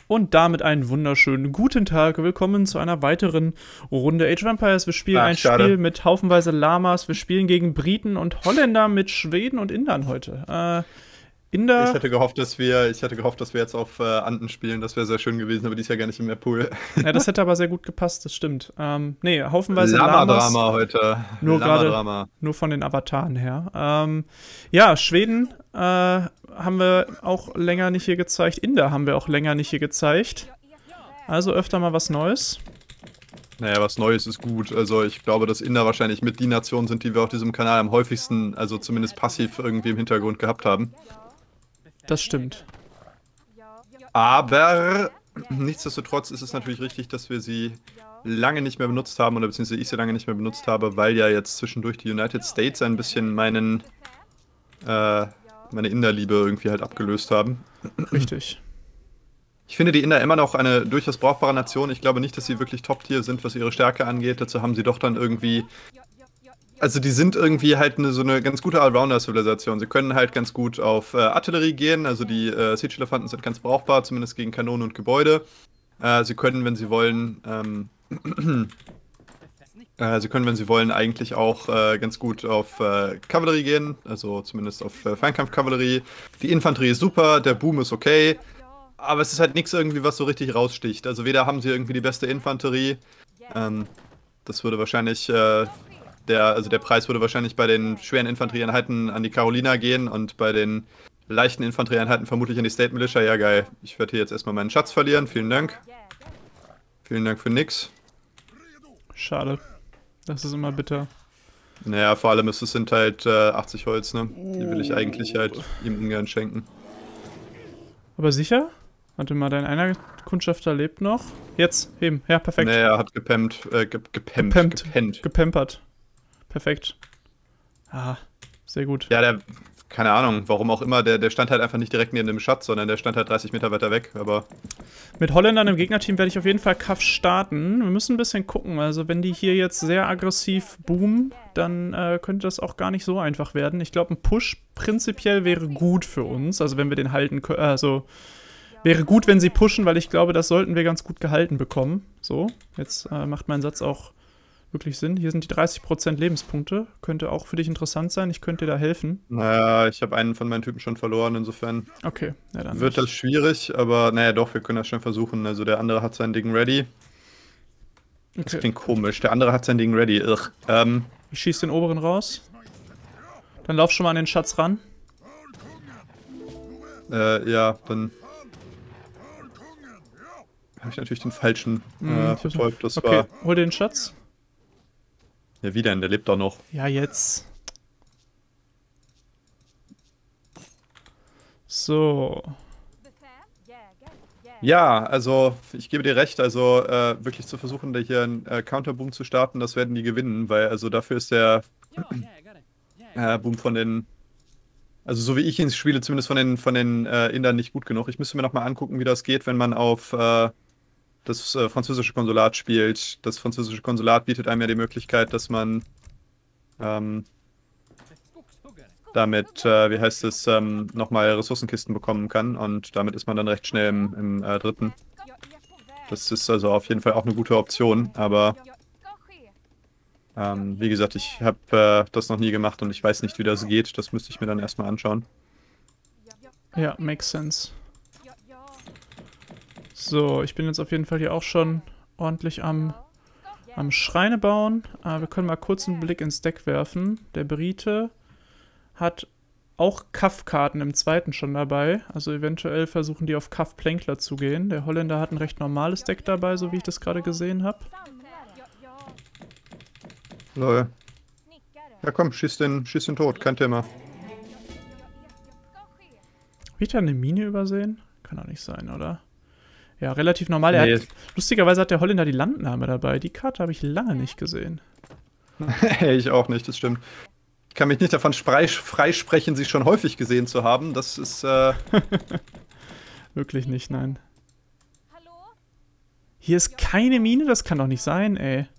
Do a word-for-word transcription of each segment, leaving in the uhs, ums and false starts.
Und damit einen wunderschönen guten Tag. Willkommen zu einer weiteren Runde Age of Empires. Wir spielen Ach, ein schade. Spiel mit haufenweise Lamas. Wir spielen gegen Briten und Holländer mit Schweden und Indern heute. Äh, Inder. Ich hätte gehofft, dass wir, ich hätte gehofft, dass wir jetzt auf äh, Anden spielen. Das wäre sehr schön gewesen, aber die ist ja gar nicht im Pool. Ja, das hätte aber sehr gut gepasst, das stimmt. Ähm, nee, haufenweise Lama-Drama Lamas. heute. Nur gerade, Lama-Drama. nur von den Avataren her. Ähm, ja, Schweden äh, haben wir auch länger nicht hier gezeigt. Inder haben wir auch länger nicht hier gezeigt. Also öfter mal was Neues. Naja, was Neues ist gut. Also ich glaube, dass Inder wahrscheinlich mit die Nationen sind, die wir auf diesem Kanal am häufigsten, also zumindest passiv irgendwie im Hintergrund gehabt haben. Das stimmt. Aber nichtsdestotrotz ist es natürlich richtig, dass wir sie lange nicht mehr benutzt haben, oder beziehungsweise ich sie lange nicht mehr benutzt habe, weil ja jetzt zwischendurch die United States ein bisschen meinen, äh, meine Inder-Liebe irgendwie halt abgelöst haben. Richtig. Ich finde die Inder immer noch eine durchaus brauchbare Nation. Ich glaube nicht, dass sie wirklich Top-Tier sind, was ihre Stärke angeht. Dazu haben sie doch dann irgendwie... Also die sind irgendwie halt eine, so eine ganz gute Allrounder-Zivilisation. Sie können halt ganz gut auf äh, Artillerie gehen. Also die äh, Siege-Elefanten sind ganz brauchbar, zumindest gegen Kanonen und Gebäude. Äh, sie können, wenn sie wollen... Ähm, äh, sie können, wenn sie wollen, eigentlich auch äh, ganz gut auf äh, Kavallerie gehen. Also zumindest auf äh, Fernkampfkavallerie. Die Infanterie ist super, der Boom ist okay. Aber es ist halt nichts irgendwie, was so richtig raussticht. Also weder haben sie irgendwie die beste Infanterie. Ähm, das würde wahrscheinlich, äh, der, also der Preis würde wahrscheinlich bei den schweren Infanterieeinheiten an die Carolina gehen und bei den leichten Infanterieeinheiten vermutlich an die State Militia. Ja, geil. Ich werde hier jetzt erstmal meinen Schatz verlieren. Vielen Dank. Vielen Dank für nix. Schade. Das ist immer bitter. Naja, vor allem ist es sind halt äh, achtzig Holz, ne? Die will ich eigentlich halt ihm ungern schenken. Aber sicher? Warte mal, dein einer Kundschafter lebt noch. Jetzt, heben. Ja, perfekt. Nee, er hat gepemmt, äh, ge gepemmt, Gepemmt. gepennt. Gepempert. Perfekt. Ah, sehr gut. Ja, der, keine Ahnung, warum auch immer, der, der stand halt einfach nicht direkt neben dem Schatz, sondern der stand halt dreißig Meter weiter weg, aber... Mit Holländern im Gegnerteam werde ich auf jeden Fall Kaff starten. Wir müssen ein bisschen gucken, also wenn die hier jetzt sehr aggressiv boomen, dann äh, könnte das auch gar nicht so einfach werden. Ich glaube, ein Push prinzipiell wäre gut für uns, also wenn wir den halten können, also... Wäre gut, wenn sie pushen, weil ich glaube, das sollten wir ganz gut gehalten bekommen. So, jetzt äh, macht mein Satz auch wirklich Sinn. Hier sind die dreißig Prozent Lebenspunkte. Könnte auch für dich interessant sein. Ich könnte dir da helfen. Naja, ich habe einen von meinen Typen schon verloren, insofern Okay, ja, dann wird nicht. das schwierig, aber naja doch, wir können das schon versuchen. Also der andere hat sein Ding ready. Das Okay. klingt komisch, der andere hat sein Ding ready. Ugh. Ähm, Ich schieße den oberen raus. Dann lauf schon mal an den Schatz ran. äh, ja, dann habe ich natürlich den falschen Hm, äh, ich hab's- verfolgt. Das Okay, war... hol den Schatz. Ja, wie denn? Der lebt doch noch. Ja, jetzt. So. Ja, also ich gebe dir recht, also äh, wirklich zu versuchen, da hier einen äh, Counterboom zu starten, das werden die gewinnen, weil also dafür ist der äh, Boom von den, also so wie ich ihn spiele, zumindest von den, von den äh, Indern nicht gut genug. Ich müsste mir nochmal angucken, wie das geht, wenn man auf äh, das äh, französische Konsulat spielt. Das französische Konsulat bietet einem ja die Möglichkeit, dass man ähm, damit, äh, wie heißt es, ähm, nochmal Ressourcenkisten bekommen kann und damit ist man dann recht schnell im, im äh, dritten. Das ist also auf jeden Fall auch eine gute Option, aber ähm, wie gesagt, ich habe äh, das noch nie gemacht und ich weiß nicht, wie das geht. Das müsste ich mir dann erstmal anschauen. Ja, makes sense. So, ich bin jetzt auf jeden Fall hier auch schon ordentlich am, am Schreine bauen. Äh, wir können mal kurz einen Blick ins Deck werfen. Der Brite hat auch Kaff-Karten im zweiten schon dabei. Also eventuell versuchen die auf Kaff-Plänkler zu gehen. Der Holländer hat ein recht normales Deck dabei, so wie ich das gerade gesehen habe. Lol. Ja komm, schieß den, schieß den tot, kein Thema. Hab ich da eine Mine übersehen? Kann doch nicht sein, oder? Ja, relativ normal. Er Nee. hat, lustigerweise hat der Holländer die Landnahme dabei. Die Karte habe ich lange nicht gesehen. Ich auch nicht, das stimmt. Ich kann mich nicht davon sprei- freisprechen, sie schon häufig gesehen zu haben. Das ist, äh... Wirklich nicht, nein. Hier ist keine Mine? Das kann doch nicht sein, ey.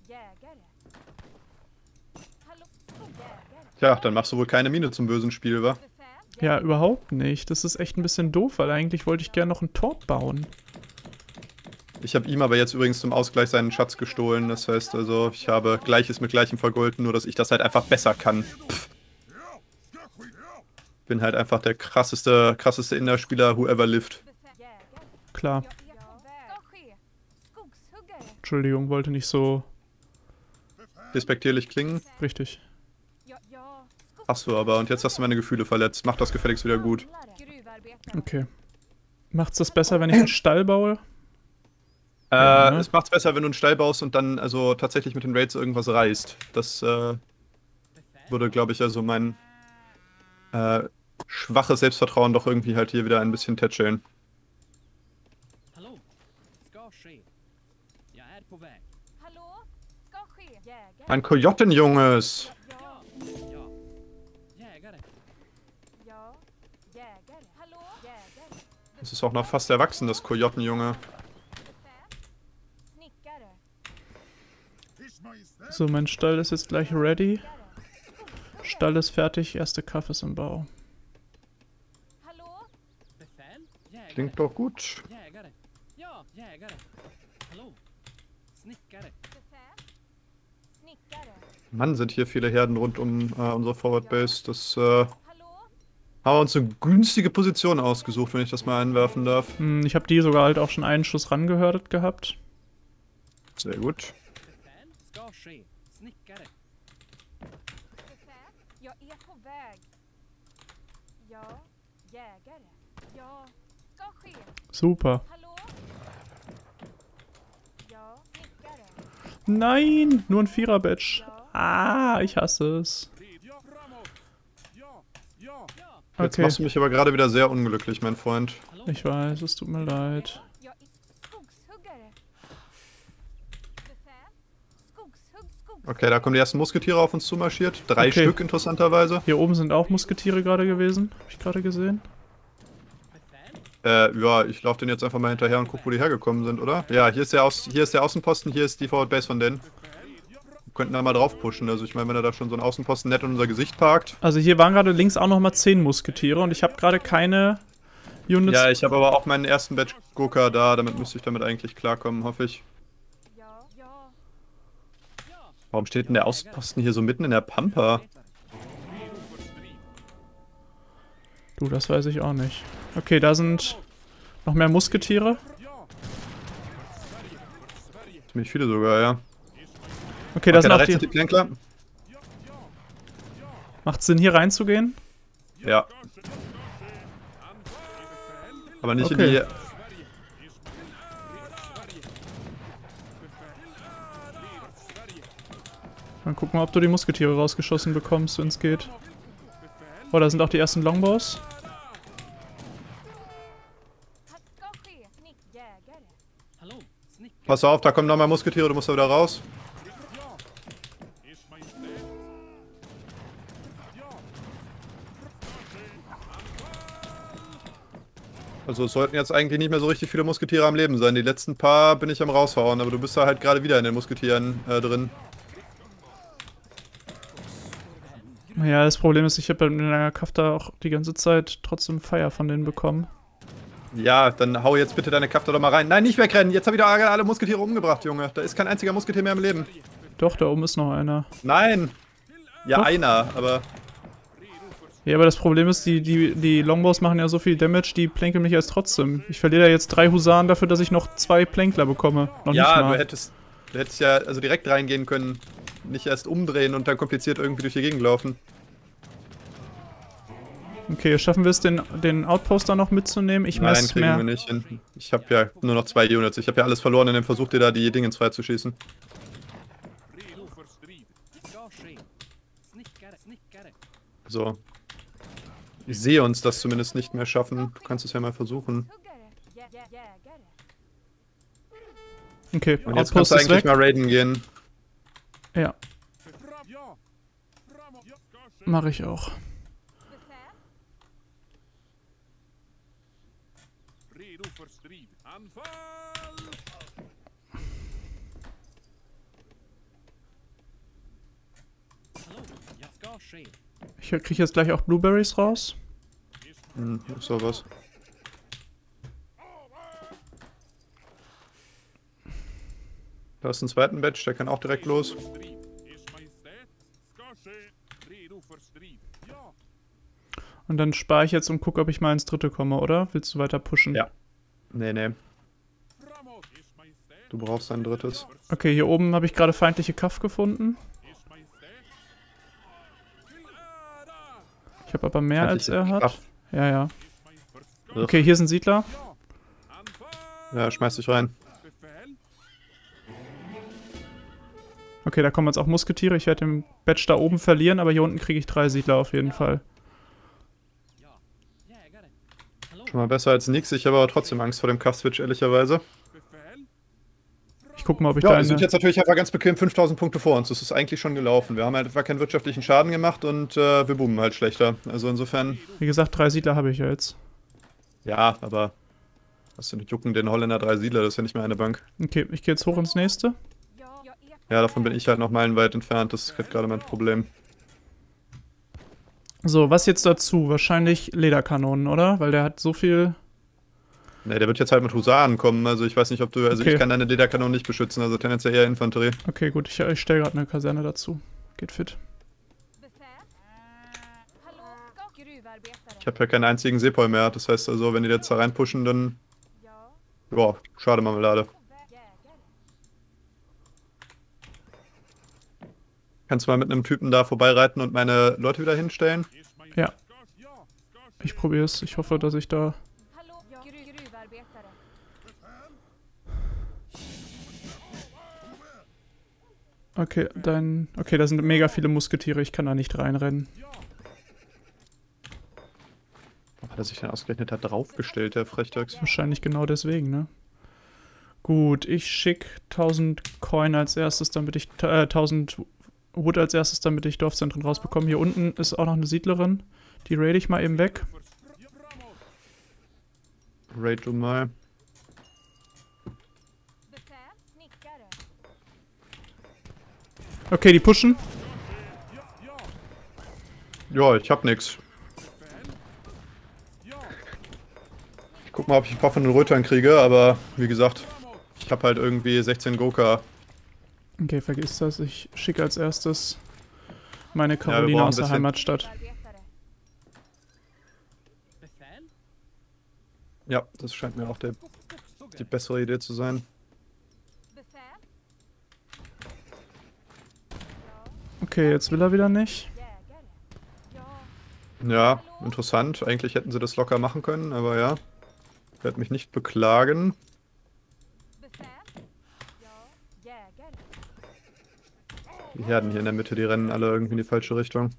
Tja, dann machst du wohl keine Miene zum bösen Spiel, wa? Ja, überhaupt nicht. Das ist echt ein bisschen doof, weil eigentlich wollte ich gerne noch ein Tor bauen. Ich habe ihm aber jetzt übrigens zum Ausgleich seinen Schatz gestohlen. Das heißt also, ich habe Gleiches mit Gleichem vergolten, nur dass ich das halt einfach besser kann. Pff. Bin halt einfach der krasseste, krasseste Innerspieler, who ever lived. Klar. Entschuldigung, wollte nicht so... Respektierlich klingen. Richtig. Hast du aber, und jetzt hast du meine Gefühle verletzt. Mach das gefälligst wieder gut. Okay. Macht's das besser, wenn ich einen Stall baue? Äh, Ja, ne? Es macht's besser, wenn du einen Stall baust und dann also tatsächlich mit den Raids irgendwas reißt. Das äh, würde, glaube ich, also mein äh, schwaches Selbstvertrauen doch irgendwie halt hier wieder ein bisschen tätscheln. Ein Kojotenjunges! Das ist auch noch fast erwachsen, das Kojotenjunge. So, mein Stall ist jetzt gleich ready. Stall ist fertig, erste Kaff ist im Bau. Klingt doch gut. Mann, sind hier viele Herden rund um äh, unsere Forward Base. Das äh, haben wir uns eine günstige Position ausgesucht, wenn ich das mal einwerfen darf. Hm, ich habe die sogar halt auch schon einen Schuss rangehördet gehabt. Sehr gut. Super. Nein, nur ein Vierer-Badge. Ah, ich hasse es. Jetzt Okay, machst du mich aber gerade wieder sehr unglücklich, mein Freund. ich weiß, es tut mir leid. Okay, da kommen die ersten Musketiere auf uns zumarschiert. Drei Okay. Stück, interessanterweise. Hier oben sind auch Musketiere gerade gewesen. Habe ich gerade gesehen. Äh, ja, ich laufe denen jetzt einfach mal hinterher und guck, wo die hergekommen sind, oder? Ja, hier ist der, Aus hier ist der Außenposten, hier ist die Forward Base von denen. Wir könnten da mal drauf pushen. Also ich meine, wenn er da schon so einen Außenposten nett in unser Gesicht parkt. Also hier waren gerade links auch nochmal zehn Musketiere und ich habe gerade keine Units... Ja, ich habe aber auch meinen ersten Batch Gurka da, damit müsste ich damit eigentlich klarkommen, hoffe ich. Warum steht denn der Außenposten hier so mitten in der Pampa? Du, das weiß ich auch nicht. Okay, da sind noch mehr Musketiere. Ziemlich viele sogar, ja. Okay, da Okay, sind da auch rechts sind die... die Plänkler. Macht Sinn, hier reinzugehen? Ja. Aber nicht Okay. in die... Dann gucken wir, ob du die Musketiere rausgeschossen bekommst, wenn es geht. Oh, da sind auch die ersten Longbows. Pass auf, da kommen nochmal Musketiere, du musst da wieder raus. Also es sollten jetzt eigentlich nicht mehr so richtig viele Musketiere am Leben sein. Die letzten paar bin ich am raushauen, aber du bist da halt gerade wieder in den Musketieren äh, drin. Ja, das Problem ist, ich habe mit einer Kafta auch die ganze Zeit trotzdem Feier von denen bekommen. Ja, dann hau jetzt bitte deine Kafta doch mal rein. Nein, nicht wegrennen. Jetzt habe ich doch alle Musketiere umgebracht, Junge. Da ist kein einziger Musketier mehr im Leben. Doch, da oben ist noch einer. Nein. Ja, Doch. einer, aber... Ja, aber das Problem ist, die, die, die Longbows machen ja so viel Damage, die plänkeln mich jetzt trotzdem. Ich verliere da jetzt drei Husaren dafür, dass ich noch zwei Plänkler bekomme. Noch ja, nicht mal. du hättest, du hättest ja also direkt reingehen können. Nicht erst umdrehen und dann kompliziert irgendwie durch die Gegend laufen. Okay, schaffen wir es, den, den Outposter noch mitzunehmen? Ich Nein, messe kriegen mehr. wir nicht hin. Ich habe ja nur noch zwei Units. Ich habe ja alles verloren in dem Versuch, dir da die Dingens freizuschießen. So. Ich sehe uns das zumindest nicht mehr schaffen. Du kannst es ja mal versuchen. Okay, Und jetzt Outpost kannst du ist eigentlich weg. mal raiden gehen. Ja. Mache ich auch. Ich kriege jetzt gleich auch Blueberries raus. Hm, sowas. Da ist ein zweiten Batch, der kann auch direkt los. Und dann spare ich jetzt und gucke, ob ich mal ins dritte komme, oder? Willst du weiter pushen? Ja. Nee, nee. Du brauchst ein drittes. Okay, hier oben habe ich gerade feindliche Kaff gefunden. Ich habe aber mehr als er hat. Kaff. Ja, ja. Okay, hier sind Siedler. Ja, schmeiß dich rein. Okay, da kommen jetzt auch Musketiere. Ich werde den Batch da oben verlieren, aber hier unten kriege ich drei Siedler auf jeden Fall. Schon mal besser als nix. Ich habe aber trotzdem Angst vor dem Kaff-Switch, ehrlicherweise. Ich gucke mal, ob ich Ja, da wir sind eine... jetzt natürlich einfach ganz bequem fünftausend Punkte vor uns. Das ist eigentlich schon gelaufen. Wir haben halt einfach keinen wirtschaftlichen Schaden gemacht und äh, wir boomen halt schlechter. Also insofern... Wie gesagt, drei Siedler habe ich ja jetzt. Ja, aber... Was denn, jucken den Holländer drei Siedler? Das ist ja nicht mehr eine Bank. Okay, ich gehe jetzt hoch ins nächste. Ja, davon bin ich halt noch meilenweit entfernt. Das ist halt gerade mein Problem. So, was jetzt dazu? Wahrscheinlich Lederkanonen, oder? Weil der hat so viel... Ne, der wird jetzt halt mit Husaren kommen. Also ich weiß nicht, ob du... Also Okay. ich kann deine Lederkanonen nicht beschützen. Also tendenziell eher Infanterie. Okay, gut, ich, ich stelle gerade eine Kaserne dazu. Geht fit. Ich habe ja keinen einzigen Seepol mehr. Das heißt also, wenn die jetzt da reinpushen, dann... Boah, schade Marmelade. Kannst du mal mit einem Typen da vorbeireiten und meine Leute wieder hinstellen? Ja. Ich probiere es. Ich hoffe, dass ich da... Okay, dein... Okay, da sind mega viele Musketiere. Ich kann da nicht reinrennen. Hat er sich denn ausgerechnet hat draufgestellt, der Frechdachs? Wahrscheinlich genau deswegen, ne? Gut, ich schicke tausend Coin als erstes, damit ich... Äh, tausend Wood als erstes, damit ich Dorfzentren rausbekomme. Hier unten ist auch noch eine Siedlerin. Die raid ich mal eben weg. Raid du mal. Okay, die pushen. Ja, ich hab nix. Ich guck mal, ob ich ein paar von den Rötern kriege, aber wie gesagt, ich hab halt irgendwie sechzehn Goka. Okay, vergiss das. Ich schicke als erstes meine Ja, wir Caroline brauchen aus der ein bisschen- Heimatstadt. Ja, das scheint mir auch der, die bessere Idee zu sein. Okay, jetzt will er wieder nicht. Ja, interessant. Eigentlich hätten sie das locker machen können, aber ja. Ich werde mich nicht beklagen. Die Herden hier in der Mitte, die rennen alle irgendwie in die falsche Richtung.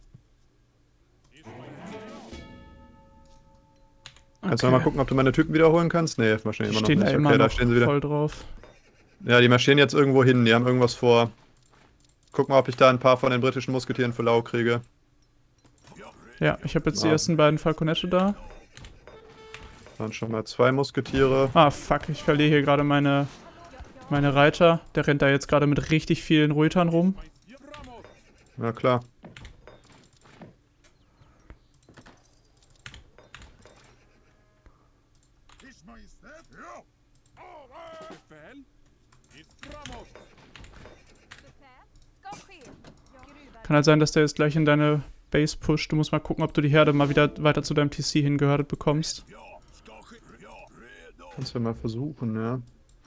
Kannst du noch mal gucken, ob du meine Typen wiederholen kannst? Nee, wahrscheinlich immer noch Stehen nicht. da immer Okay, da noch stehen sie wieder. voll drauf. Ja, die marschieren jetzt irgendwo hin, die haben irgendwas vor. Guck mal, ob ich da ein paar von den britischen Musketieren für lau kriege. Ja, ich habe jetzt die Ja. ersten beiden Falconette da. Dann schon mal zwei Musketiere. Ah, fuck, ich verliere hier gerade meine, meine Reiter. Der rennt da jetzt gerade mit richtig vielen Rötern rum. Ja, klar. Kann halt sein, dass der jetzt gleich in deine Base pusht. Du musst mal gucken, ob du die Herde mal wieder weiter zu deinem T C hingehördet bekommst. Kannst du mal versuchen, ja.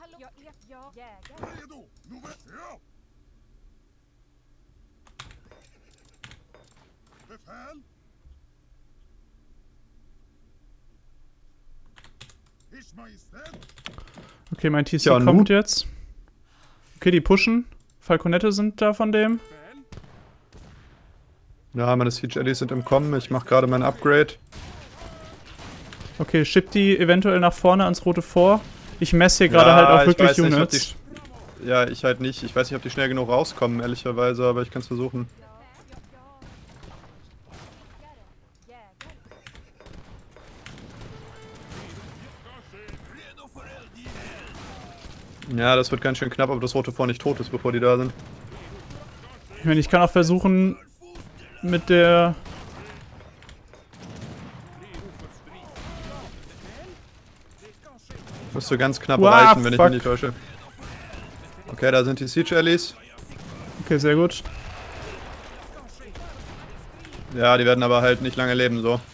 Okay, mein T C Ja, kommt nun? jetzt. Okay, die pushen. Falconette sind da von dem. Ja, meine Siege Eddies sind im Kommen. Ich mache gerade mein Upgrade. Okay, schieb die eventuell nach vorne ans rote Vor. Ich messe hier gerade Ja, halt auch ich wirklich weiß nicht, ob Units. die- Ja, ich halt nicht. Ich weiß nicht, ob die schnell genug rauskommen, ehrlicherweise, aber ich kann es versuchen. Ja, das wird ganz schön knapp, aber das rote Vor nicht tot ist, bevor die da sind. Ich meine, ich kann auch versuchen, mit der... Müsste ganz knapp Wow, reichen, wenn fuck. ich mich nicht täusche. Okay, Okay, da sind die Siege Allies. Okay, sehr gut. Ja, die werden aber halt nicht lange leben, so.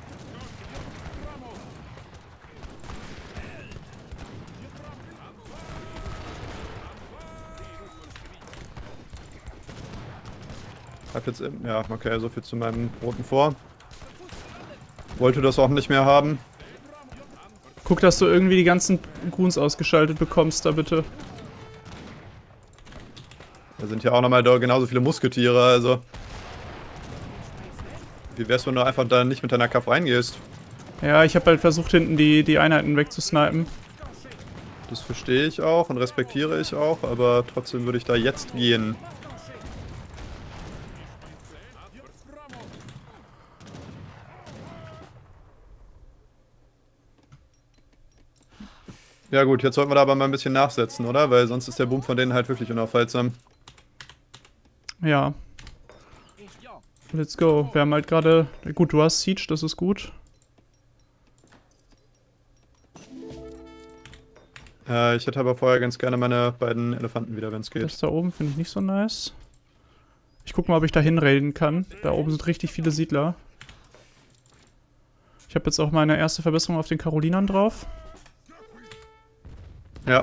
Hab jetzt, im, ja, okay, so viel zu meinem roten Vor. Wollte das auch nicht mehr haben. Guck, dass du irgendwie die ganzen Goons ausgeschaltet bekommst, da bitte. Da sind ja auch nochmal genauso viele Musketiere, also. Wie wär's, wenn du einfach da nicht mit deiner K V reingehst? Ja, ich habe halt versucht, hinten die, die Einheiten wegzusnipen. Das verstehe ich auch und respektiere ich auch, aber trotzdem würde ich da jetzt gehen. Ja gut, jetzt sollten wir da aber mal ein bisschen nachsetzen, oder? Weil sonst ist der Boom von denen halt wirklich unaufhaltsam. Ja. Let's go. Wir haben halt gerade... Gut, du hast Siege, das ist gut. Äh, ich hätte aber vorher ganz gerne meine beiden Elefanten wieder, wenn es geht. Das da oben finde ich nicht so nice. Ich guck mal, ob ich da hinraiden kann. Da oben sind richtig viele Siedler. Ich habe jetzt auch meine erste Verbesserung auf den Karolinern drauf. Ja.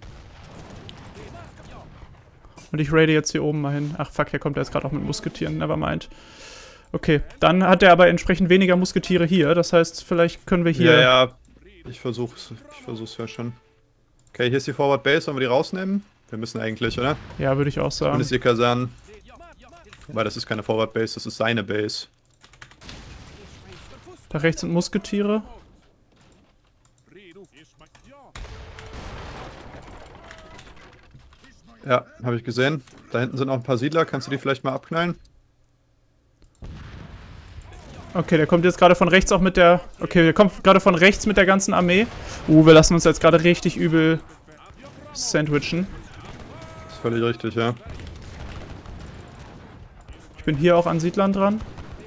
Und ich raide jetzt hier oben mal hin. Ach fuck, hier kommt er jetzt gerade auch mit Musketieren. Nevermind. Okay, dann hat er aber entsprechend weniger Musketiere hier. Das heißt, vielleicht können wir hier... Ja, ja. Ich versuch's. Ich versuch's ja schon. Okay, hier ist die Forward Base. Sollen wir die rausnehmen? Wir müssen eigentlich, oder? Ja, würde ich auch sagen. Und ist die Kasernen. Weil das ist keine Forward Base, das ist seine Base. Da rechts sind Musketiere. Ja, habe ich gesehen. Da hinten sind noch ein paar Siedler. Kannst du die vielleicht mal abknallen? Okay, der kommt jetzt gerade von rechts auch mit der... Okay, der kommt gerade von rechts mit der ganzen Armee. Uh, wir lassen uns jetzt gerade richtig übel sandwichen. Das ist völlig richtig, ja. Ich bin hier auch an Siedlern dran.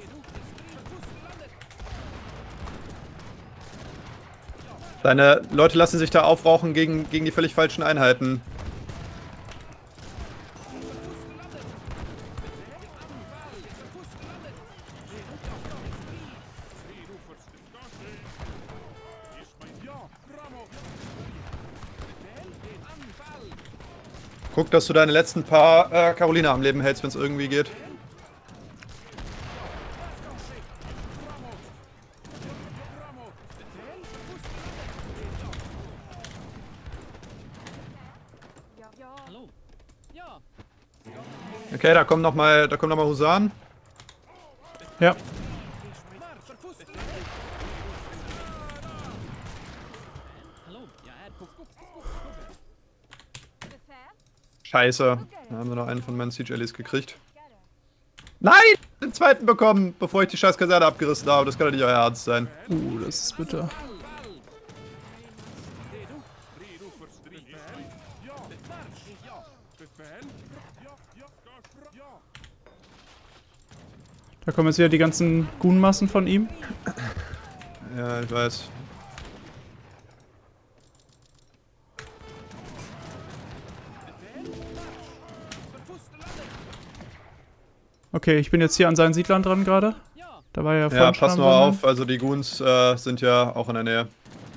Deine Leute lassen sich da aufrauchen gegen, gegen die völlig falschen Einheiten. Guck, dass du deine letzten paar äh, Karoliner am Leben hältst, wenn es irgendwie geht. Okay, da kommen nochmal, da kommen noch mal Husaren. Ja. Scheiße. Da haben wir noch einen von meinen Siege Allies gekriegt. Nein! Den zweiten bekommen, bevor ich die scheiß Kaserne abgerissen habe. Das kann doch nicht euer Ernst sein. Uh, das ist bitter. Da kommen jetzt wieder die ganzen Goon-Massen von ihm. Ja, ich weiß. Okay, ich bin jetzt hier an seinen Siedlern dran gerade. Da war ja Ja, pass nur auf, also die Goons äh, sind ja auch in der Nähe.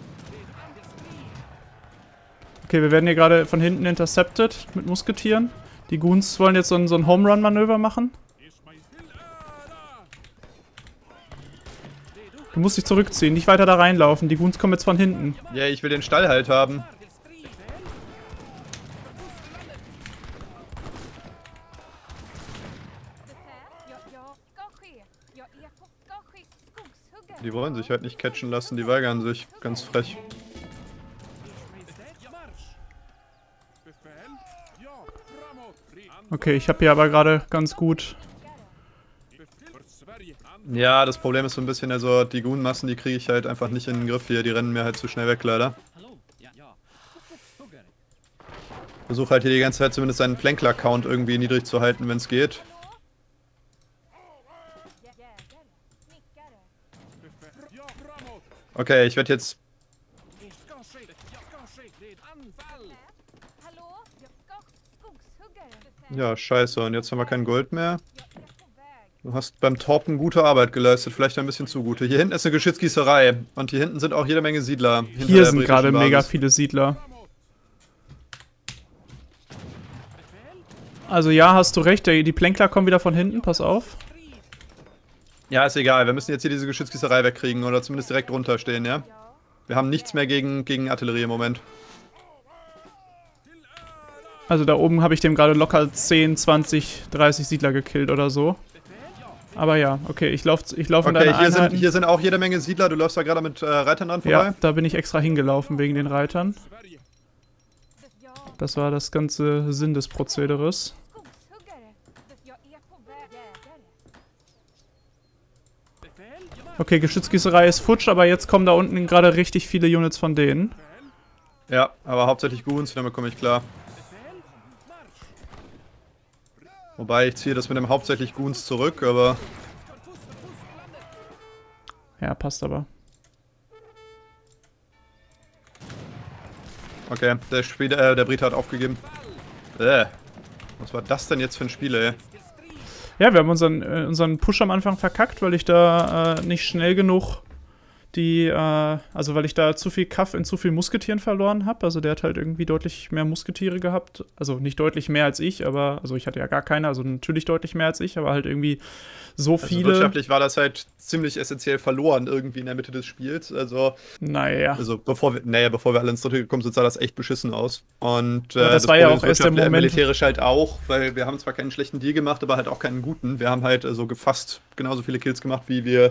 Okay, wir werden hier gerade von hinten intercepted mit Musketieren. Die Goons wollen jetzt so ein, so ein Home-Run-Manöver machen. Du musst dich zurückziehen, nicht weiter da reinlaufen. Die Goons kommen jetzt von hinten. Ja, ich will den Stall halt haben. Die wollen sich halt nicht catchen lassen, die weigern sich. Ganz frech. Okay, ich habe hier aber gerade ganz gut... Ja, das Problem ist so ein bisschen, also die Goon-Massen, die kriege ich halt einfach nicht in den Griff hier. Die rennen mir halt zu schnell weg, leider. Versuche halt hier die ganze Zeit zumindest seinen Flankler-Count irgendwie niedrig zu halten, wenn es geht. Okay, ich werde jetzt... Ja, scheiße. Und jetzt haben wir kein Gold mehr. Du hast beim Torpen gute Arbeit geleistet, vielleicht ein bisschen zu gute. Hier hinten ist eine Geschützgießerei. Und hier hinten sind auch jede Menge Siedler. Hier sind gerade mega viele Siedler. Also ja, hast du recht, die Plänkler kommen wieder von hinten, pass auf. Ja, ist egal, wir müssen jetzt hier diese Geschützgießerei wegkriegen oder zumindest direkt runterstehen, ja? Wir haben nichts mehr gegen, gegen Artillerie im Moment. Also da oben habe ich dem gerade locker zehn, zwanzig, dreißig Siedler gekillt oder so. Aber ja, okay, ich laufe ich lauf in okay, deine hier Einheiten. Sind, hier sind auch jede Menge Siedler, du läufst da gerade mit äh, Reitern dran vorbei? Ja, da bin ich extra hingelaufen wegen den Reitern. Das war das ganze Sinn des Prozederes. Okay, Geschützgießerei ist futsch, aber jetzt kommen da unten gerade richtig viele Units von denen. Ja, aber hauptsächlich Goons, damit komme ich klar. Wobei, ich ziehe das mit dem hauptsächlich Goons zurück, aber... Ja, passt aber. Okay, der, Spiel, äh, der Brite hat aufgegeben. Äh, was war das denn jetzt für ein Spiel, ey? Ja, wir haben unseren, äh, unseren Push am Anfang verkackt, weil ich da äh, nicht schnell genug die, äh, also weil ich da zu viel Kaff in zu viel Musketieren verloren habe. Also der hat halt irgendwie deutlich mehr Musketiere gehabt. Also nicht deutlich mehr als ich, aber, also ich hatte ja gar keine, also natürlich deutlich mehr als ich, aber halt irgendwie so viele. Also wirtschaftlich war das halt ziemlich essentiell verloren irgendwie in der Mitte des Spiels. Also, naja. Also bevor wir, naja, bevor wir alle ins Dritte gekommen sind, sah das echt beschissen aus. Und äh, das, das war ja Problem auch erst der Moment. Militärisch halt auch, weil wir haben zwar keinen schlechten Deal gemacht, aber halt auch keinen guten. Wir haben halt so also fast genauso viele Kills gemacht, wie wir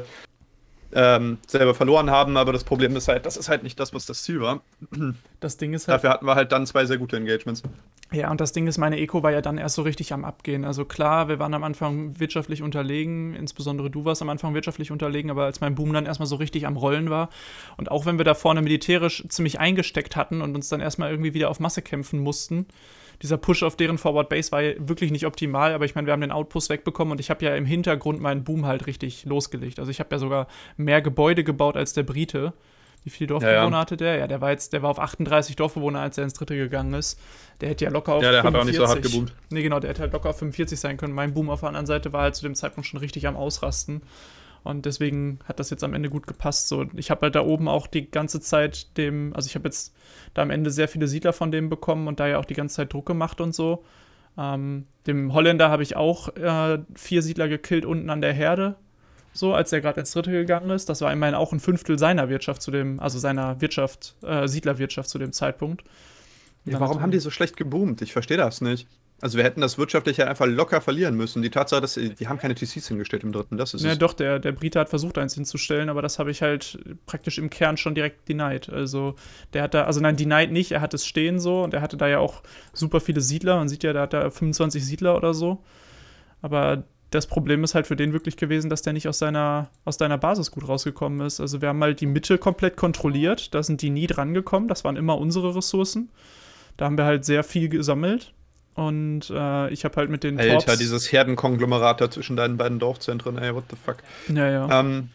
ähm, selber verloren haben, aber das Problem ist halt, das ist halt nicht das, was das Ziel war. Das Ding ist halt... Dafür hatten wir halt dann zwei sehr gute Engagements. Ja, und das Ding ist, meine Eco war ja dann erst so richtig am Abgehen. Also klar, wir waren am Anfang wirtschaftlich unterlegen, insbesondere du warst am Anfang wirtschaftlich unterlegen, aber als mein Boom dann erstmal so richtig am Rollen war und auch wenn wir da vorne militärisch ziemlich eingesteckt hatten und uns dann erstmal irgendwie wieder auf Masse kämpfen mussten, dieser Push auf deren Forward Base war ja wirklich nicht optimal, aber ich meine, wir haben den Outpost wegbekommen und ich habe ja im Hintergrund meinen Boom halt richtig losgelegt. Also ich habe ja sogar mehr Gebäude gebaut als der Brite. Wie viele Dorfbewohner ja, ja. hatte der? Ja, der war jetzt, der war auf achtunddreißig Dorfbewohner, als er ins Dritte gegangen ist. Der hätte ja locker auf Ja, der fünfundvierzig. Hat auch nicht so hart geboomt. Nee, genau, der hätte halt locker auf fünfundvierzig sein können. Mein Boom auf der anderen Seite war halt zu dem Zeitpunkt schon richtig am Ausrasten. Und deswegen hat das jetzt am Ende gut gepasst. So, ich habe halt da oben auch die ganze Zeit dem, also ich habe jetzt da am Ende sehr viele Siedler von dem bekommen und da ja auch die ganze Zeit Druck gemacht und so. Ähm, dem Holländer habe ich auch äh, vier Siedler gekillt unten an der Herde. So, als er gerade ins Dritte gegangen ist. Das war immerhin auch ein Fünftel seiner Wirtschaft zu dem, also seiner Wirtschaft, äh, Siedlerwirtschaft zu dem Zeitpunkt. Ja, warum haben die so schlecht geboomt? Ich verstehe das nicht. Also wir hätten das wirtschaftlich ja einfach locker verlieren müssen. Die Tatsache, dass sie, die haben keine T Cs hingestellt im Dritten, das ist ja, es. Doch, der, der Brite hat versucht, eins hinzustellen, aber das habe ich halt praktisch im Kern schon direkt denied. Also der hat da, also nein, denied nicht, er hat es stehen so und er hatte da ja auch super viele Siedler. Man sieht ja, da hat er fünfundzwanzig Siedler oder so. Aber das Problem ist halt für den wirklich gewesen, dass der nicht aus seiner, aus deiner Basis gut rausgekommen ist. Also wir haben halt die Mitte komplett kontrolliert, da sind die nie dran gekommen, das waren immer unsere Ressourcen. Da haben wir halt sehr viel gesammelt und äh, ich habe halt mit den Alter, Torps dieses Herdenkonglomerat da zwischen deinen beiden Dorfzentren, ey, what the fuck. Ja, ja. Ähm,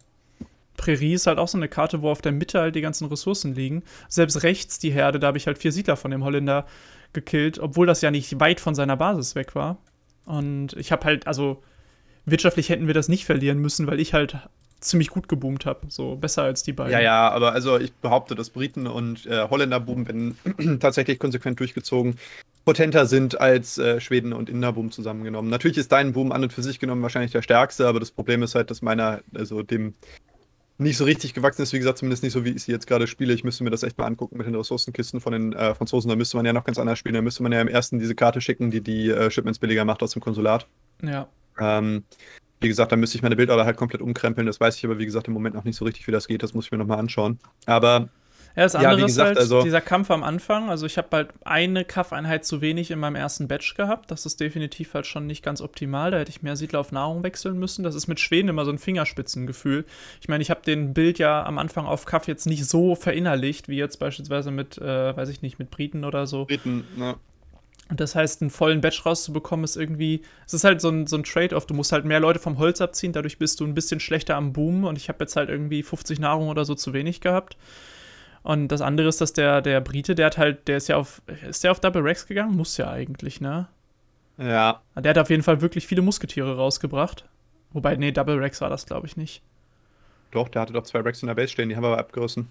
Prärie ist halt auch so eine Karte, wo auf der Mitte halt die ganzen Ressourcen liegen. Selbst rechts die Herde, da habe ich halt vier Siedler von dem Holländer gekillt, obwohl das ja nicht weit von seiner Basis weg war. Und ich habe halt, also wirtschaftlich hätten wir das nicht verlieren müssen, weil ich halt ziemlich gut geboomt habe. So besser als die beiden. Ja, ja, aber also ich behaupte, dass Briten und äh, Holländer Boom, wenn tatsächlich konsequent durchgezogen, potenter sind als äh, Schweden und Inder Boom zusammengenommen. Natürlich ist dein Boom an und für sich genommen wahrscheinlich der stärkste, aber das Problem ist halt, dass meiner, also dem nicht so richtig gewachsen ist, wie gesagt, zumindest nicht so, wie ich sie jetzt gerade spiele. Ich müsste mir das echt mal angucken mit den Ressourcenkisten von den äh, Franzosen. Da müsste man ja noch ganz anders spielen. Da müsste man ja im ersten diese Karte schicken, die die äh, Shipments billiger macht aus dem Konsulat. Ja. Ähm, wie gesagt, da müsste ich meine Bildorder halt komplett umkrempeln. Das weiß ich aber, wie gesagt, im Moment noch nicht so richtig, wie das geht. Das muss ich mir nochmal anschauen. Aber ja, das andere ja, wie gesagt, ist halt also dieser Kampf am Anfang. Also ich habe halt eine Kampfeinheit zu wenig in meinem ersten Batch gehabt. Das ist definitiv halt schon nicht ganz optimal. Da hätte ich mehr Siedler auf Nahrung wechseln müssen. Das ist mit Schweden immer so ein Fingerspitzengefühl. Ich meine, ich habe den Bild ja am Anfang auf Kaff jetzt nicht so verinnerlicht, wie jetzt beispielsweise mit, äh, weiß ich nicht, mit Briten oder so. Briten, ne. Und das heißt, einen vollen Batch rauszubekommen, ist irgendwie, es ist halt so ein, so ein Trade-off. Du musst halt mehr Leute vom Holz abziehen, dadurch bist du ein bisschen schlechter am Boom. Und ich habe jetzt halt irgendwie fünfzig Nahrung oder so zu wenig gehabt. Und das andere ist, dass der, der Brite, der hat halt, der ist ja auf, ist der auf Double Rex gegangen? Muss ja eigentlich, ne? Ja. Der hat auf jeden Fall wirklich viele Musketiere rausgebracht. Wobei, nee, Double Rex war das, glaube ich, nicht. Doch, der hatte doch zwei Rex in der Base stehen, die haben wir aber abgerissen.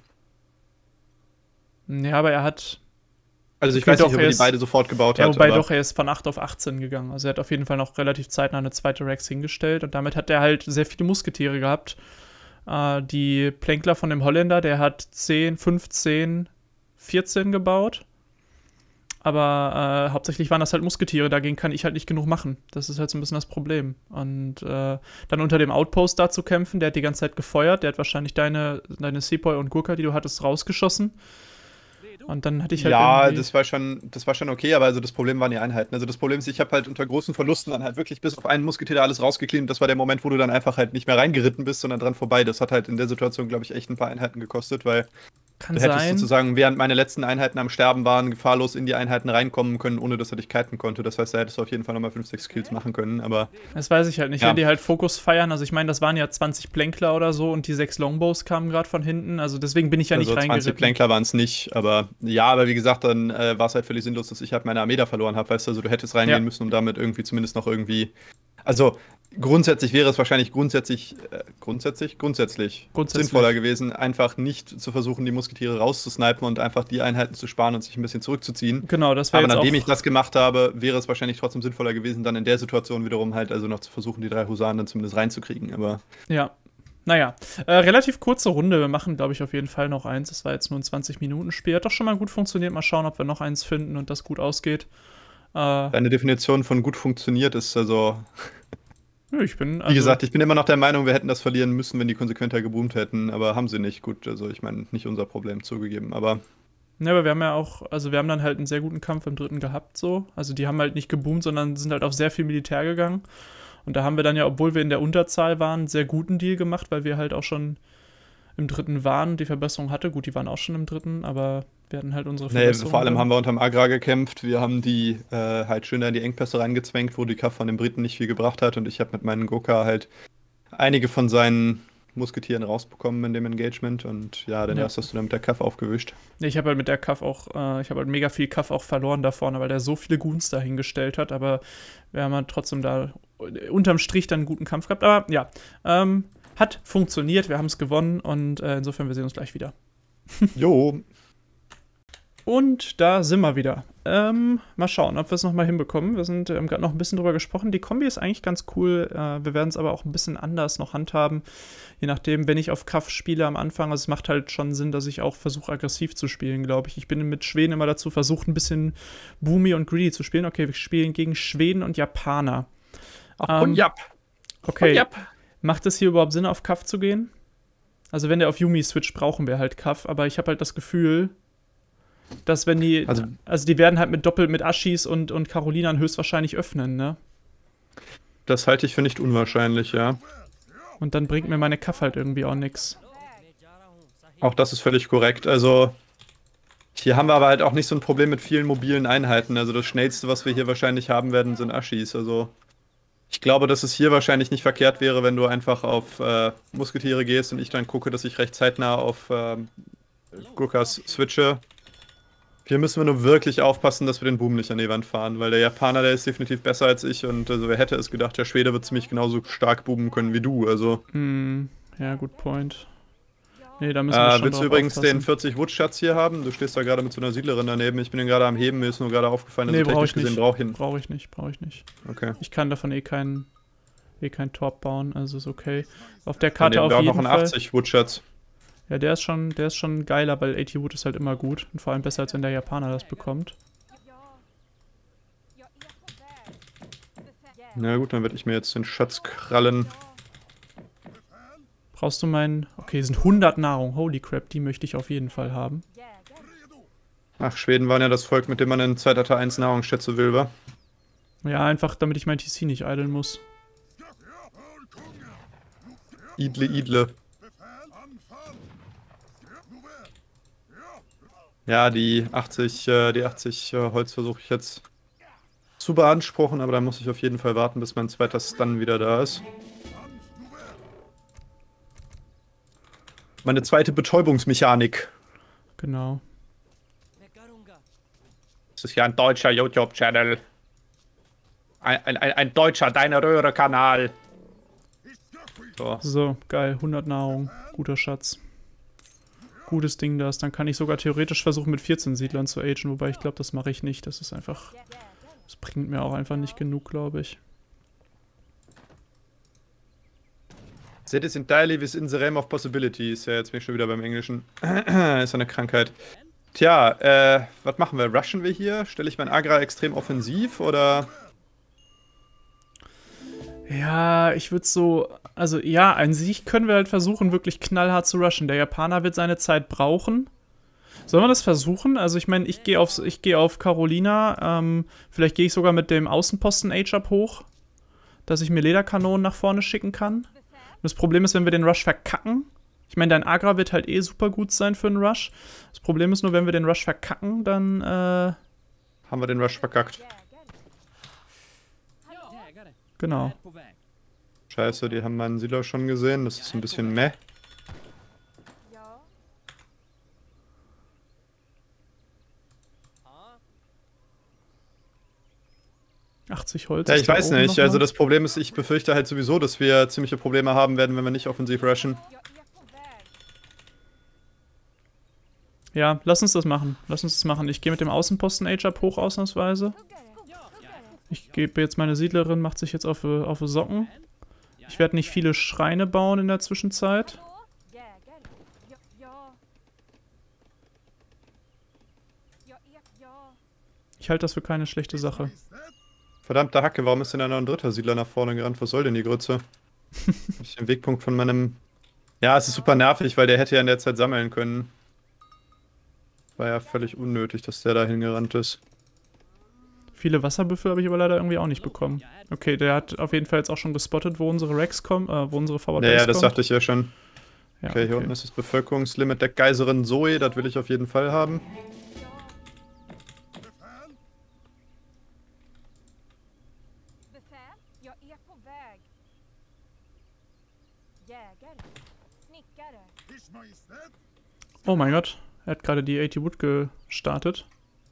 Ja, aber er hat... Also ich Okay, weiß doch, nicht, ob er er die ist- beide sofort gebaut Ja, hat. wobei aber doch, er ist von acht auf achtzehn gegangen. Also er hat auf jeden Fall noch relativ zeitnah eine zweite Rex hingestellt. Und damit hat er halt sehr viele Musketiere gehabt. Äh, die Plänkler von dem Holländer, der hat zehn, fünfzehn, vierzehn gebaut. Aber äh, hauptsächlich waren das halt Musketiere, dagegen kann ich halt nicht genug machen. Das ist halt so ein bisschen das Problem. Und äh, dann unter dem Outpost da zu kämpfen, der hat die ganze Zeit gefeuert, der hat wahrscheinlich deine, deine Sepoy und Gurka, die du hattest, rausgeschossen. Und dann hatte ich halt ja, irgendwie... das war schon, das war schon okay, aber also das Problem waren die Einheiten. Also das Problem ist, ich habe halt unter großen Verlusten dann halt wirklich bis auf einen Musketier alles rausgekleant. Das war der Moment, wo du dann einfach halt nicht mehr reingeritten bist, sondern dran vorbei. Das hat halt in der Situation, glaube ich, echt ein paar Einheiten gekostet, weil Kann du hättest sein. sozusagen, während meine letzten Einheiten am Sterben waren, gefahrlos in die Einheiten reinkommen können, ohne dass er dich kiten konnte. Das heißt, da hättest du auf jeden Fall nochmal fünf, sechs Kills machen können, aber Das weiß ich halt nicht. Ja. Wenn die halt Fokus feiern, also ich meine, das waren ja zwanzig Plänkler oder so und die sechs Longbows kamen gerade von hinten. Also deswegen bin ich ja also nicht zwanzig reingeritten. Plänkler waren es nicht, aber ja, aber wie gesagt, dann äh, war es halt völlig sinnlos, dass ich halt meine Armee da verloren habe, weißt du, also du hättest reingehen Ja. müssen, um damit irgendwie zumindest noch irgendwie, also grundsätzlich wäre es wahrscheinlich grundsätzlich, äh, grundsätzlich, grundsätzlich, Grundsätzlich. sinnvoller gewesen, einfach nicht zu versuchen, die Musketiere rauszusnipen und einfach die Einheiten zu sparen und sich ein bisschen zurückzuziehen. Genau, das wäre Aber jetzt nachdem auch... ich das gemacht habe, wäre es wahrscheinlich trotzdem sinnvoller gewesen, dann in der Situation wiederum halt also noch zu versuchen, die drei Husaren dann zumindest reinzukriegen, aber Ja. Naja, äh, relativ kurze Runde. Wir machen, glaube ich, auf jeden Fall noch eins. Das war jetzt nur ein zwanzig-Minuten-Spiel. Hat doch schon mal gut funktioniert. Mal schauen, ob wir noch eins finden und das gut ausgeht. Äh, deine Definition von gut funktioniert ist also, nö, ich bin, also, wie gesagt, ich bin immer noch der Meinung, wir hätten das verlieren müssen, wenn die konsequenter geboomt hätten, aber haben sie nicht. Gut, also ich meine, nicht unser Problem zugegeben, aber ne, aber wir haben ja auch, also wir haben dann halt einen sehr guten Kampf im dritten gehabt, so. Also die haben halt nicht geboomt, sondern sind halt auf sehr viel Militär gegangen. Und da haben wir dann ja, obwohl wir in der Unterzahl waren, einen sehr guten Deal gemacht, weil wir halt auch schon im dritten waren und die Verbesserung hatte. Gut, die waren auch schon im dritten, aber wir hatten halt unsere nee, Verbesserung. vor allem dann. haben wir unterm Agra gekämpft. Wir haben die äh, halt schön da in die Engpässe reingezwängt, wo die Kaff von den Briten nicht viel gebracht hat. Und ich habe mit meinen Gurkha halt einige von seinen Musketieren rausbekommen in dem Engagement. Und ja, den Ja. Rest hast du dann mit der Kaff aufgewischt. Nee, ich habe halt mit der Kaff auch, äh, ich habe halt mega viel Kaff auch verloren da vorne, weil der so viele Goons dahingestellt hat, aber wir haben halt trotzdem da unterm Strich dann einen guten Kampf gehabt. Aber ja, ähm, hat funktioniert, wir haben es gewonnen und äh, insofern, wir sehen uns gleich wieder. Jo, Und da sind wir wieder. Ähm, mal schauen, ob wir es nochmal hinbekommen. Wir sind ähm, gerade noch ein bisschen drüber gesprochen. Die Kombi ist eigentlich ganz cool. Äh, wir werden es aber auch ein bisschen anders noch handhaben. Je nachdem, wenn ich auf Kaff spiele am Anfang. Also es macht halt schon Sinn, dass ich auch versuche, aggressiv zu spielen, glaube ich. Ich bin mit Schweden immer dazu versucht, ein bisschen boomy und greedy zu spielen. Okay, wir spielen gegen Schweden und Japaner. ach, Ähm, und jap. Okay, Und jap. macht es hier überhaupt Sinn, auf Kaff zu gehen? Also wenn der auf Yumi switcht, brauchen wir halt Kaff. Aber ich habe halt das Gefühl, dass wenn die, also, Also- also die werden halt mit Doppel, mit Aschis und, und Carolinern höchstwahrscheinlich öffnen, ne? Das halte ich für nicht unwahrscheinlich, ja. Und dann bringt mir meine Kaff halt irgendwie auch nix. Auch das ist völlig korrekt. Also, hier haben wir aber halt auch nicht so ein Problem mit vielen mobilen Einheiten. Also, das Schnellste, was wir hier wahrscheinlich haben werden, sind Aschis. Also, ich glaube, dass es hier wahrscheinlich nicht verkehrt wäre, wenn du einfach auf äh, Musketiere gehst und ich dann gucke, dass ich recht zeitnah auf ähm, Gurkhas switche. Hier müssen wir nur wirklich aufpassen, dass wir den Boom nicht an die Wand fahren, weil der Japaner, der ist definitiv besser als ich und also wer hätte es gedacht, der Schwede wird ziemlich genauso stark boomen können wie du. Also, Hm, ja, gut point. Nee, da müssen wir äh, schon willst du drauf übrigens aufpassen. den vierzig Wood-Schatz hier haben? Du stehst da gerade mit so einer Siedlerin daneben. Ich bin den gerade am Heben, mir ist nur gerade aufgefallen, Nee, also brauch technisch ich nicht. gesehen brauche ich ihn. Brauche ich nicht, brauche ich nicht. Okay. Ich kann davon eh keinen eh kein Torp bauen, also ist okay. Auf der Dann Karte nehmen auf wir auch jeden noch einen Fall. achtzig Wood-Schatz. Ja, der ist schon, der ist schon geiler, weil achtzig Wood ist halt immer gut. Und vor allem besser, als wenn der Japaner das bekommt. Na gut, dann werde ich mir jetzt den Schatz krallen. Brauchst du meinen... Okay, sind hundert Nahrung. Holy crap, die möchte ich auf jeden Fall haben. Ach, Schweden waren ja das Volk, mit dem man in zwei Data eins Nahrungsschätze will, wa? Ja, einfach, damit ich mein T C nicht idlen muss. Idle, idle. Ja, die achtzig, äh, die achtzig äh, Holz versuche ich jetzt zu beanspruchen, aber da muss ich auf jeden Fall warten, bis mein zweiter Stun wieder da ist. Meine zweite Betäubungsmechanik. Genau. Das ist ja ein deutscher YouTube-Channel. Ein, ein, ein, ein deutscher Deine Röhre-Kanal. So. So, geil. hundert Nahrung. Guter Schatz. Gutes Ding das. Dann kann ich sogar theoretisch versuchen, mit vierzehn Siedlern zu agen. Wobei ich glaube, das mache ich nicht. Das ist einfach... Das bringt mir auch einfach nicht genug, glaube ich. That is entirely within the realm of possibilities. Ja, jetzt bin ich schon wieder beim Englischen. Ist eine Krankheit. Tja, äh, was machen wir? Rushen wir hier? Stelle ich mein Agra extrem offensiv oder... Ja, ich würde so... Also ja, an sich können wir halt versuchen, wirklich knallhart zu rushen. Der Japaner wird seine Zeit brauchen. Sollen wir das versuchen? Also ich meine, ich gehe auf, ich gehe auf Carolina. Ähm, vielleicht gehe ich sogar mit dem Außenposten Age-Up hoch, dass ich mir Lederkanonen nach vorne schicken kann. Das Problem ist, wenn wir den Rush verkacken. Ich meine, dein Agra wird halt eh super gut sein für einen Rush. Das Problem ist nur, wenn wir den Rush verkacken, dann äh, haben wir den Rush verkackt. Genau. Scheiße, die haben meinen Siedler schon gesehen. Das ist ein bisschen meh. achtzig Holz. Ja, ich ist da weiß oben nicht. noch Also mal. das Problem ist, ich befürchte halt sowieso, dass wir ziemliche Probleme haben werden, wenn wir nicht offensiv rushen. Ja, lass uns das machen. Lass uns das machen. Ich gehe mit dem Außenposten Age-Up hoch ausnahmsweise. Ich gebe jetzt meine Siedlerin, macht sich jetzt auf, auf Socken. Ich werde nicht viele Schreine bauen in der Zwischenzeit. Ich halte das für keine schlechte Sache. Verdammte Hacke, warum ist denn da noch ein dritter Siedler nach vorne gerannt? Was soll denn die Grütze? Ich den Wegpunkt von meinem... Ja, es ist super nervig, weil der hätte ja in der Zeit sammeln können. War ja völlig unnötig, dass der da hingerannt ist. Viele Wasserbüffel habe ich aber leider irgendwie auch nicht bekommen. Okay, der hat auf jeden Fall jetzt auch schon gespottet, wo unsere Rex kommen, äh, wo unsere Forward Ja, Base ja, das kommt. sagte ich ja schon. Ja, Okay, hier unten ist das Bevölkerungslimit der Geiserin Zoe, das will ich auf jeden Fall haben. Oh mein Gott, er hat gerade die achtzig Wood gestartet.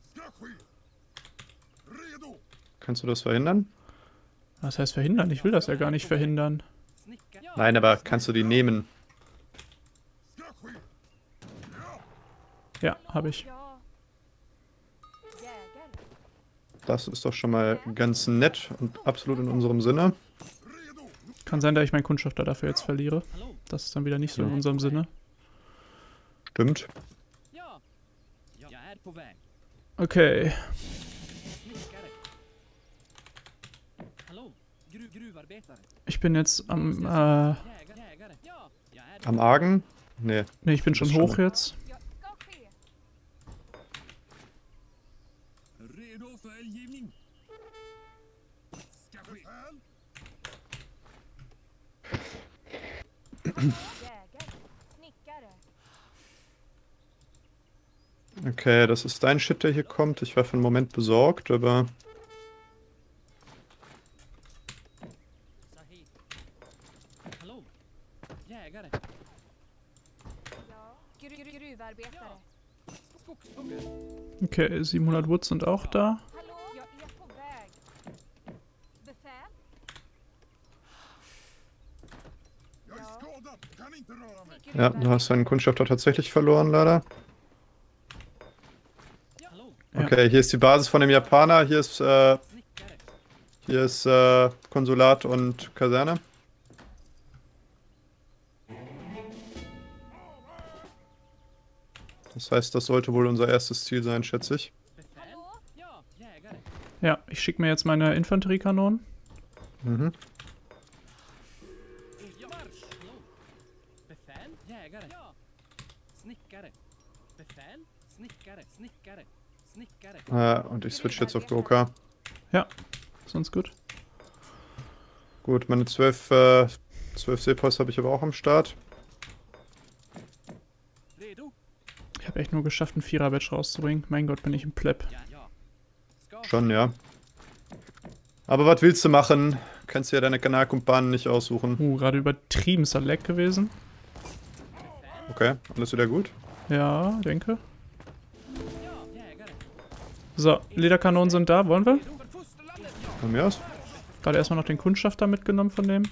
Kannst du das verhindern? Was heißt verhindern? Ich will das ja gar nicht verhindern. Nein, aber kannst du die nehmen? Ja, habe ich. Das ist doch schon mal ganz nett und absolut in unserem Sinne. Kann sein, dass ich meinen Kundschafter dafür jetzt verliere. Das ist dann wieder nicht so in unserem Sinne. Stimmt. Okay. Ich bin jetzt am, äh... Am Argen? Nee. Ne, ich bin schon hoch jetzt. Okay, das ist dein Shit, der hier kommt. Ich war für einen Moment besorgt, aber... Okay, siebenhundert Woods sind auch da. Ja, du hast deinen Kundschafter tatsächlich verloren, leider. Okay, hier ist die Basis von dem Japaner. Hier ist, äh, hier ist, äh, Konsulat und Kaserne. Das heißt, das sollte wohl unser erstes Ziel sein, schätze ich. Ja, ich schicke mir jetzt meine Infanteriekanonen. Mhm. Äh, und ich switch jetzt auf Goka. Ja, sonst gut. Gut, meine zwölf, äh, zwölf Seeposts habe ich aber auch am Start. Ich habe echt nur geschafft, einen Vierer-Batch rauszubringen. Mein Gott, bin ich ein Pleb. Schon, ja. Aber was willst du machen? Kannst du ja deine Kanalkumpanen nicht aussuchen. Uh, gerade übertrieben ist er leck gewesen. Okay, alles wieder gut? Ja, denke. So, Lederkanonen sind da. Wollen wir? Von mir aus. Gerade erstmal noch den Kundschafter mitgenommen von dem.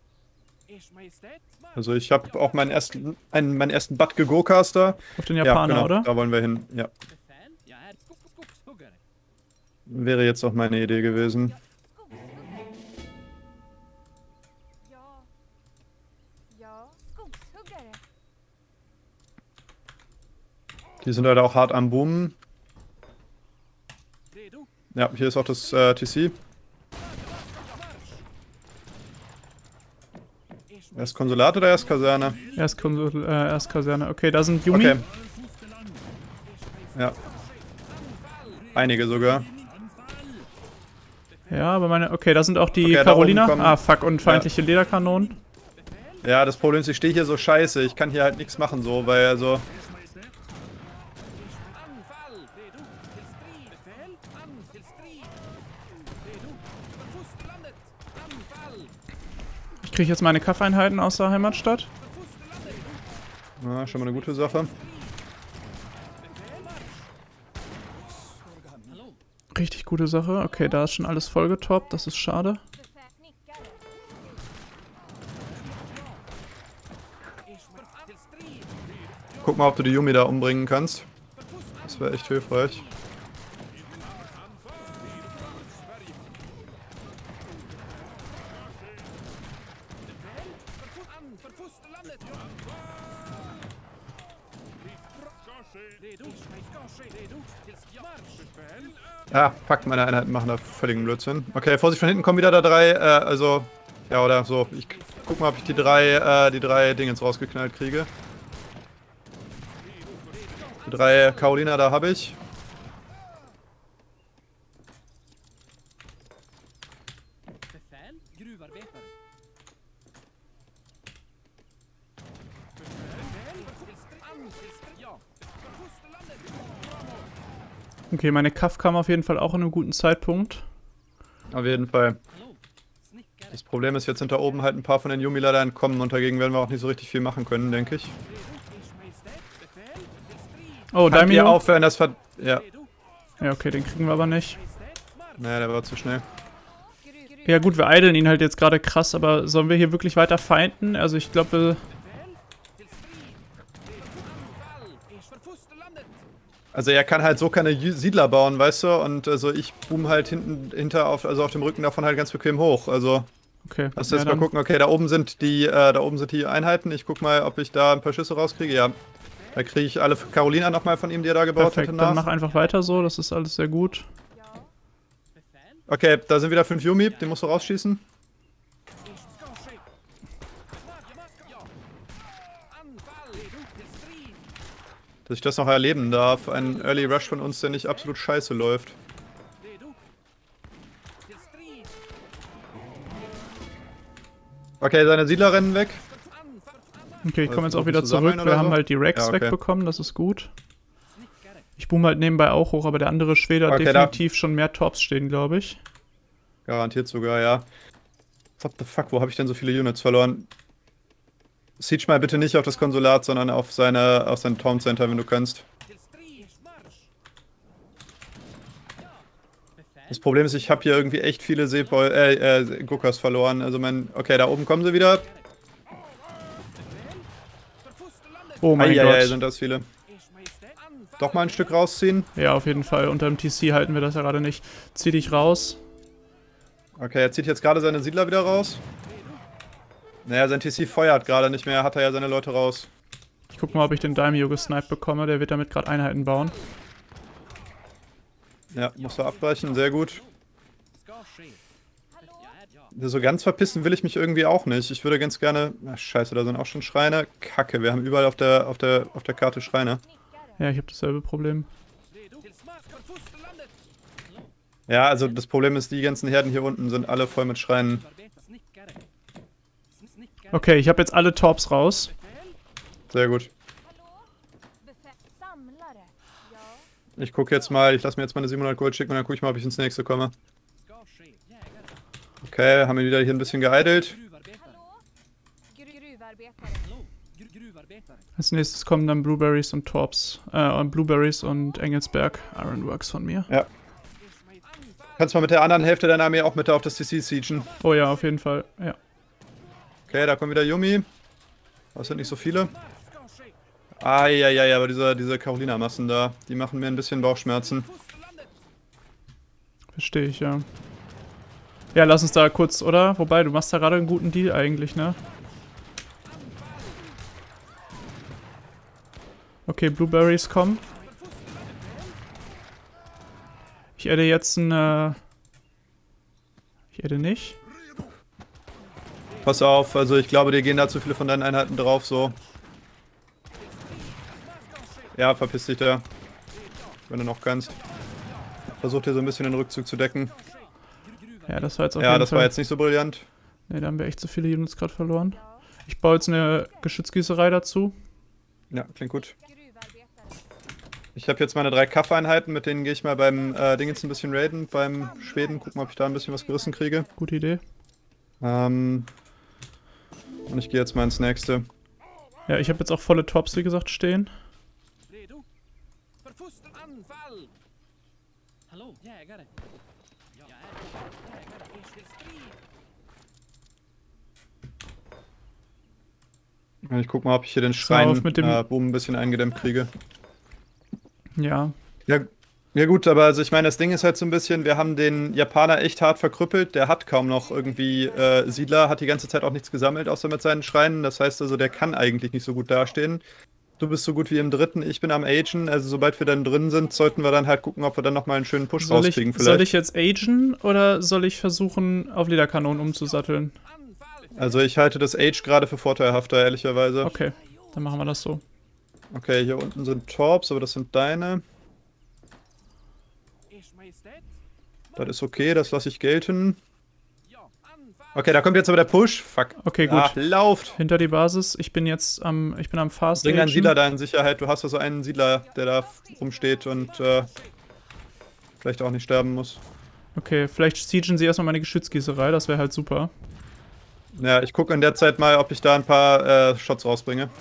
Also ich habe auch meinen ersten, einen, meinen ersten Butke Go-Caster. Auf den Japaner, ja, genau, oder? Da wollen wir hin, ja. Wäre jetzt auch meine Idee gewesen. Die sind halt auch hart am Boomen. Ja, hier ist auch das äh, T C. Erst Konsulat oder erst Kaserne? Erst, Konsul, äh, erst Kaserne. Okay, da sind Yumi. Okay. Ja. Einige sogar. Ja, aber meine... Okay, da sind auch die Okay, Carolina. kommen, Ah, fuck, und feindliche ja. Lederkanonen. Ja, das Problem ist, ich stehe hier so scheiße. Ich kann hier halt nichts machen so, weil also... Ich kriege jetzt meine Kaffeinheiten aus der Heimatstadt. Ja, schon mal eine gute Sache. Richtig gute Sache. Okay, da ist schon alles vollgetoppt. Das ist schade. Guck mal, ob du die Yumi da umbringen kannst. Das wäre echt hilfreich. Ah, fuck, meine Einheiten machen da völligen Blödsinn. Okay, Vorsicht, von hinten kommen wieder da drei, äh, also, ja, oder so. Ich guck mal, ob ich die drei, äh, die drei Dingens rausgeknallt kriege. Die drei Carolina, da habe ich. Okay, meine Kaff kam auf jeden Fall auch in einem guten Zeitpunkt. Auf jeden Fall. Das Problem ist, jetzt sind da oben halt ein paar von den Yumi leider entkommen und dagegen werden wir auch nicht so richtig viel machen können, denke ich. Oh, Kann Daimyo. ihr aufhören, das ver... Ja. Ja, okay, den kriegen wir aber nicht. Naja, der war zu schnell. Ja gut, wir eideln ihn halt jetzt gerade krass, aber sollen wir hier wirklich weiter feinden? Also ich glaube... Also er kann halt so keine Siedler bauen, weißt du? Und also ich boom halt hinten hinter auf, also auf dem Rücken davon halt ganz bequem hoch. Also okay, lass jetzt ja, mal gucken. Okay, da oben sind die, äh, da oben sind die Einheiten. Ich guck mal, ob ich da ein paar Schüsse rauskriege. Ja, da kriege ich alle Carolina nochmal von ihm, die er da gebaut perfekt, hatte, nach. Dann nach. mach einfach weiter so. Das ist alles sehr gut. Okay, da sind wieder fünf Yumi. Den musst du rausschießen. Dass ich das noch erleben darf. Ein Early Rush von uns, der nicht absolut scheiße läuft. Okay, seine Siedler rennen weg. Okay, ich komme jetzt auch wieder zusammen zurück. Wir oder haben so? halt die Rex Ja, okay. wegbekommen, das ist gut. Ich boom halt nebenbei auch hoch, aber der andere Schwede hat Okay, definitiv schon mehr Torps stehen, glaube ich. Garantiert sogar, ja. What the fuck, wo habe ich denn so viele Units verloren? Siege mal bitte nicht auf das Konsulat, sondern auf seine, auf sein Town Center, wenn du kannst. Das Problem ist, ich habe hier irgendwie echt viele Seepol äh, äh, Guckers verloren. Also mein, okay, da oben kommen sie wieder. Oh mein Eieiei, Gott. sind das viele. Doch mal ein Stück rausziehen. Ja, auf jeden Fall. Unter dem T C halten wir das ja gerade nicht. Zieh dich raus. Okay, er zieht jetzt gerade seine Siedler wieder raus. Naja, sein T C feuert gerade nicht mehr, hat er ja seine Leute raus. Ich guck mal, ob ich den Daimyo gesniped bekomme. Der wird damit gerade Einheiten bauen. Ja, muss er abbrechen, sehr gut. So ganz verpissen will ich mich irgendwie auch nicht. Ich würde ganz gerne... Ach, scheiße, da sind auch schon Schreine. Kacke, wir haben überall auf der, auf der, auf der Karte Schreine. Ja, ich habe dasselbe Problem. Ja, also das Problem ist, die ganzen Herden hier unten sind alle voll mit Schreinen. Okay, ich habe jetzt alle Torps raus. Sehr gut. Ich gucke jetzt mal, ich lasse mir jetzt meine siebenhundert Gold schicken und dann gucke ich mal, ob ich ins nächste komme. Okay, haben wir wieder hier ein bisschen geeidelt. Als nächstes kommen dann Blueberries und Torps. Äh, Blueberries und Engelsberg Ironworks von mir. Ja, Kannst mal mit der anderen Hälfte deiner Armee auch mit auf das T C siegen. Oh ja, auf jeden Fall. Ja. Okay, da kommt wieder Yumi. Das sind nicht so viele. Ah, ja, ja, ja, aber diese, diese Carolina-Massen da, die machen mir ein bisschen Bauchschmerzen. Verstehe ich, ja. Ja, lass uns da kurz, oder? Wobei, du machst da gerade einen guten Deal eigentlich, ne? Okay, Blueberries kommen. Ich adde jetzt ein, äh Ich adde nicht. Pass auf, also ich glaube, dir gehen da zu viele von deinen Einheiten drauf, so. Ja, verpiss dich da. Wenn du noch kannst. Versuch dir so ein bisschen den Rückzug zu decken. Ja, das war jetzt auf Ja, jeden das Fall... war jetzt nicht so brillant. Ne, da haben wir echt zu viele Units gerade verloren. Ich baue jetzt eine Geschützgießerei dazu. Ja, klingt gut. Ich habe jetzt meine drei Kaff-Einheiten, mit denen gehe ich mal beim äh, Ding jetzt ein bisschen raiden, beim Schweden, gucken, ob ich da ein bisschen was gerissen kriege. Gute Idee. Ähm, und ich gehe jetzt mal ins nächste. Ja, ich habe jetzt auch volle Tops, wie gesagt, stehen. Ich guck mal, ob ich hier den Schrein auf mit dem- äh, Boom ein bisschen eingedämmt kriege. Ja. Ja, ja gut, aber also ich meine, das Ding ist halt so ein bisschen, wir haben den Japaner echt hart verkrüppelt, der hat kaum noch irgendwie äh, Siedler, hat die ganze Zeit auch nichts gesammelt, außer mit seinen Schreinen, das heißt also, der kann eigentlich nicht so gut dastehen. Du bist so gut wie im dritten, ich bin am Agen, also sobald wir dann drin sind, sollten wir dann halt gucken, ob wir dann nochmal einen schönen Push Soll ich, rauskriegen vielleicht. soll ich jetzt agen oder soll ich versuchen, auf Lederkanonen umzusatteln? Also ich halte das Age gerade für vorteilhafter, ehrlicherweise. Okay, dann machen wir das so. Okay, hier unten sind Torps, aber das sind deine. Das ist okay, das lasse ich gelten. Okay, da kommt jetzt aber der Push. Fuck. Okay, gut. Ach, lauft. Hinter die Basis. Ich bin jetzt am, ich bin am Fast Bring deinen Agen. Siedler da in Sicherheit. Du hast also einen Siedler, der da rumsteht und äh, vielleicht auch nicht sterben muss. Okay, vielleicht siegen sie erstmal meine Geschützgießerei, das wäre halt super. Ja, ich gucke in der Zeit mal, ob ich da ein paar äh, Shots rausbringe.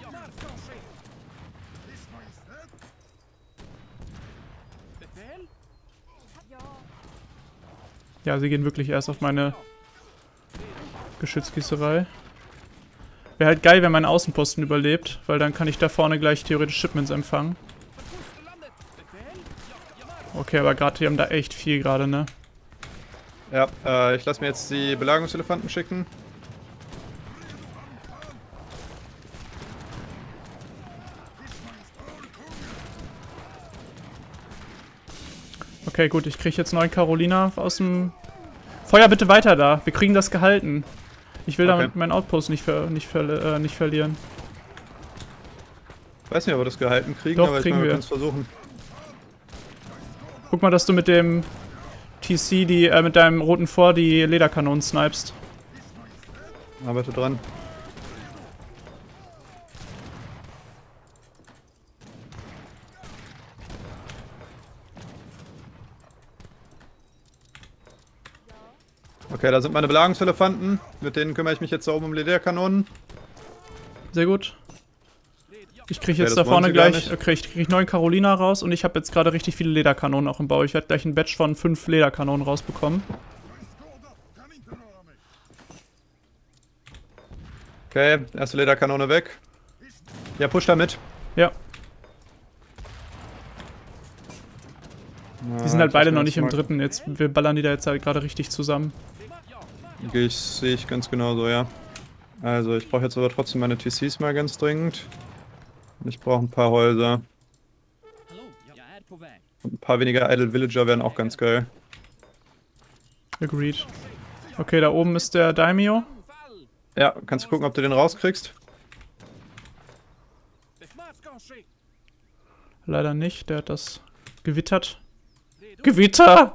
Ja, sie gehen wirklich erst auf meine Geschützgießerei. Wäre halt geil, wenn mein Außenposten überlebt, weil dann kann ich da vorne gleich theoretisch Shipments empfangen. Okay, aber gerade, die haben da echt viel gerade, ne? Ja, äh, ich lasse mir jetzt die Belagerungselefanten schicken. Okay, gut, ich kriege jetzt neun Carolina aus dem... Feuer bitte weiter da, wir kriegen das gehalten. Ich will Okay. damit meinen Outpost nicht, ver nicht, ver äh, nicht verlieren. Ich weiß nicht, ob wir das gehalten kriegen, Doch, aber ich kriegen meine, wir wir. können es versuchen. Guck mal, dass du mit dem T C, die, äh, mit deinem roten Vor die Lederkanonen snipest. Arbeite dran. Okay, da sind meine Belagerungselefanten. Mit denen kümmere ich mich jetzt da oben um Lederkanonen. Sehr gut. Ich kriege Ja, jetzt das da wollen vorne sie gar gleich, nicht. äh, krieg, krieg ich neun Carolina raus und ich habe jetzt gerade richtig viele Lederkanonen auch im Bau. Ich werde gleich ein Batch von fünf Lederkanonen rausbekommen. Okay, erste Lederkanone weg. Ja, push da mit. Ja, die sind halt beide noch nicht im dritten. dritten. Jetzt, wir ballern die da jetzt halt gerade richtig zusammen. Ich sehe ich ganz genauso, ja. Also, ich brauche jetzt aber trotzdem meine T Cs mal ganz dringend. Und ich brauche ein paar Häuser. Und ein paar weniger Idle Villager wären auch ganz geil. Agreed. Okay, da oben ist der Daimyo. Ja, kannst du gucken, ob du den rauskriegst? Leider nicht, der hat das gewittert. Gewitter!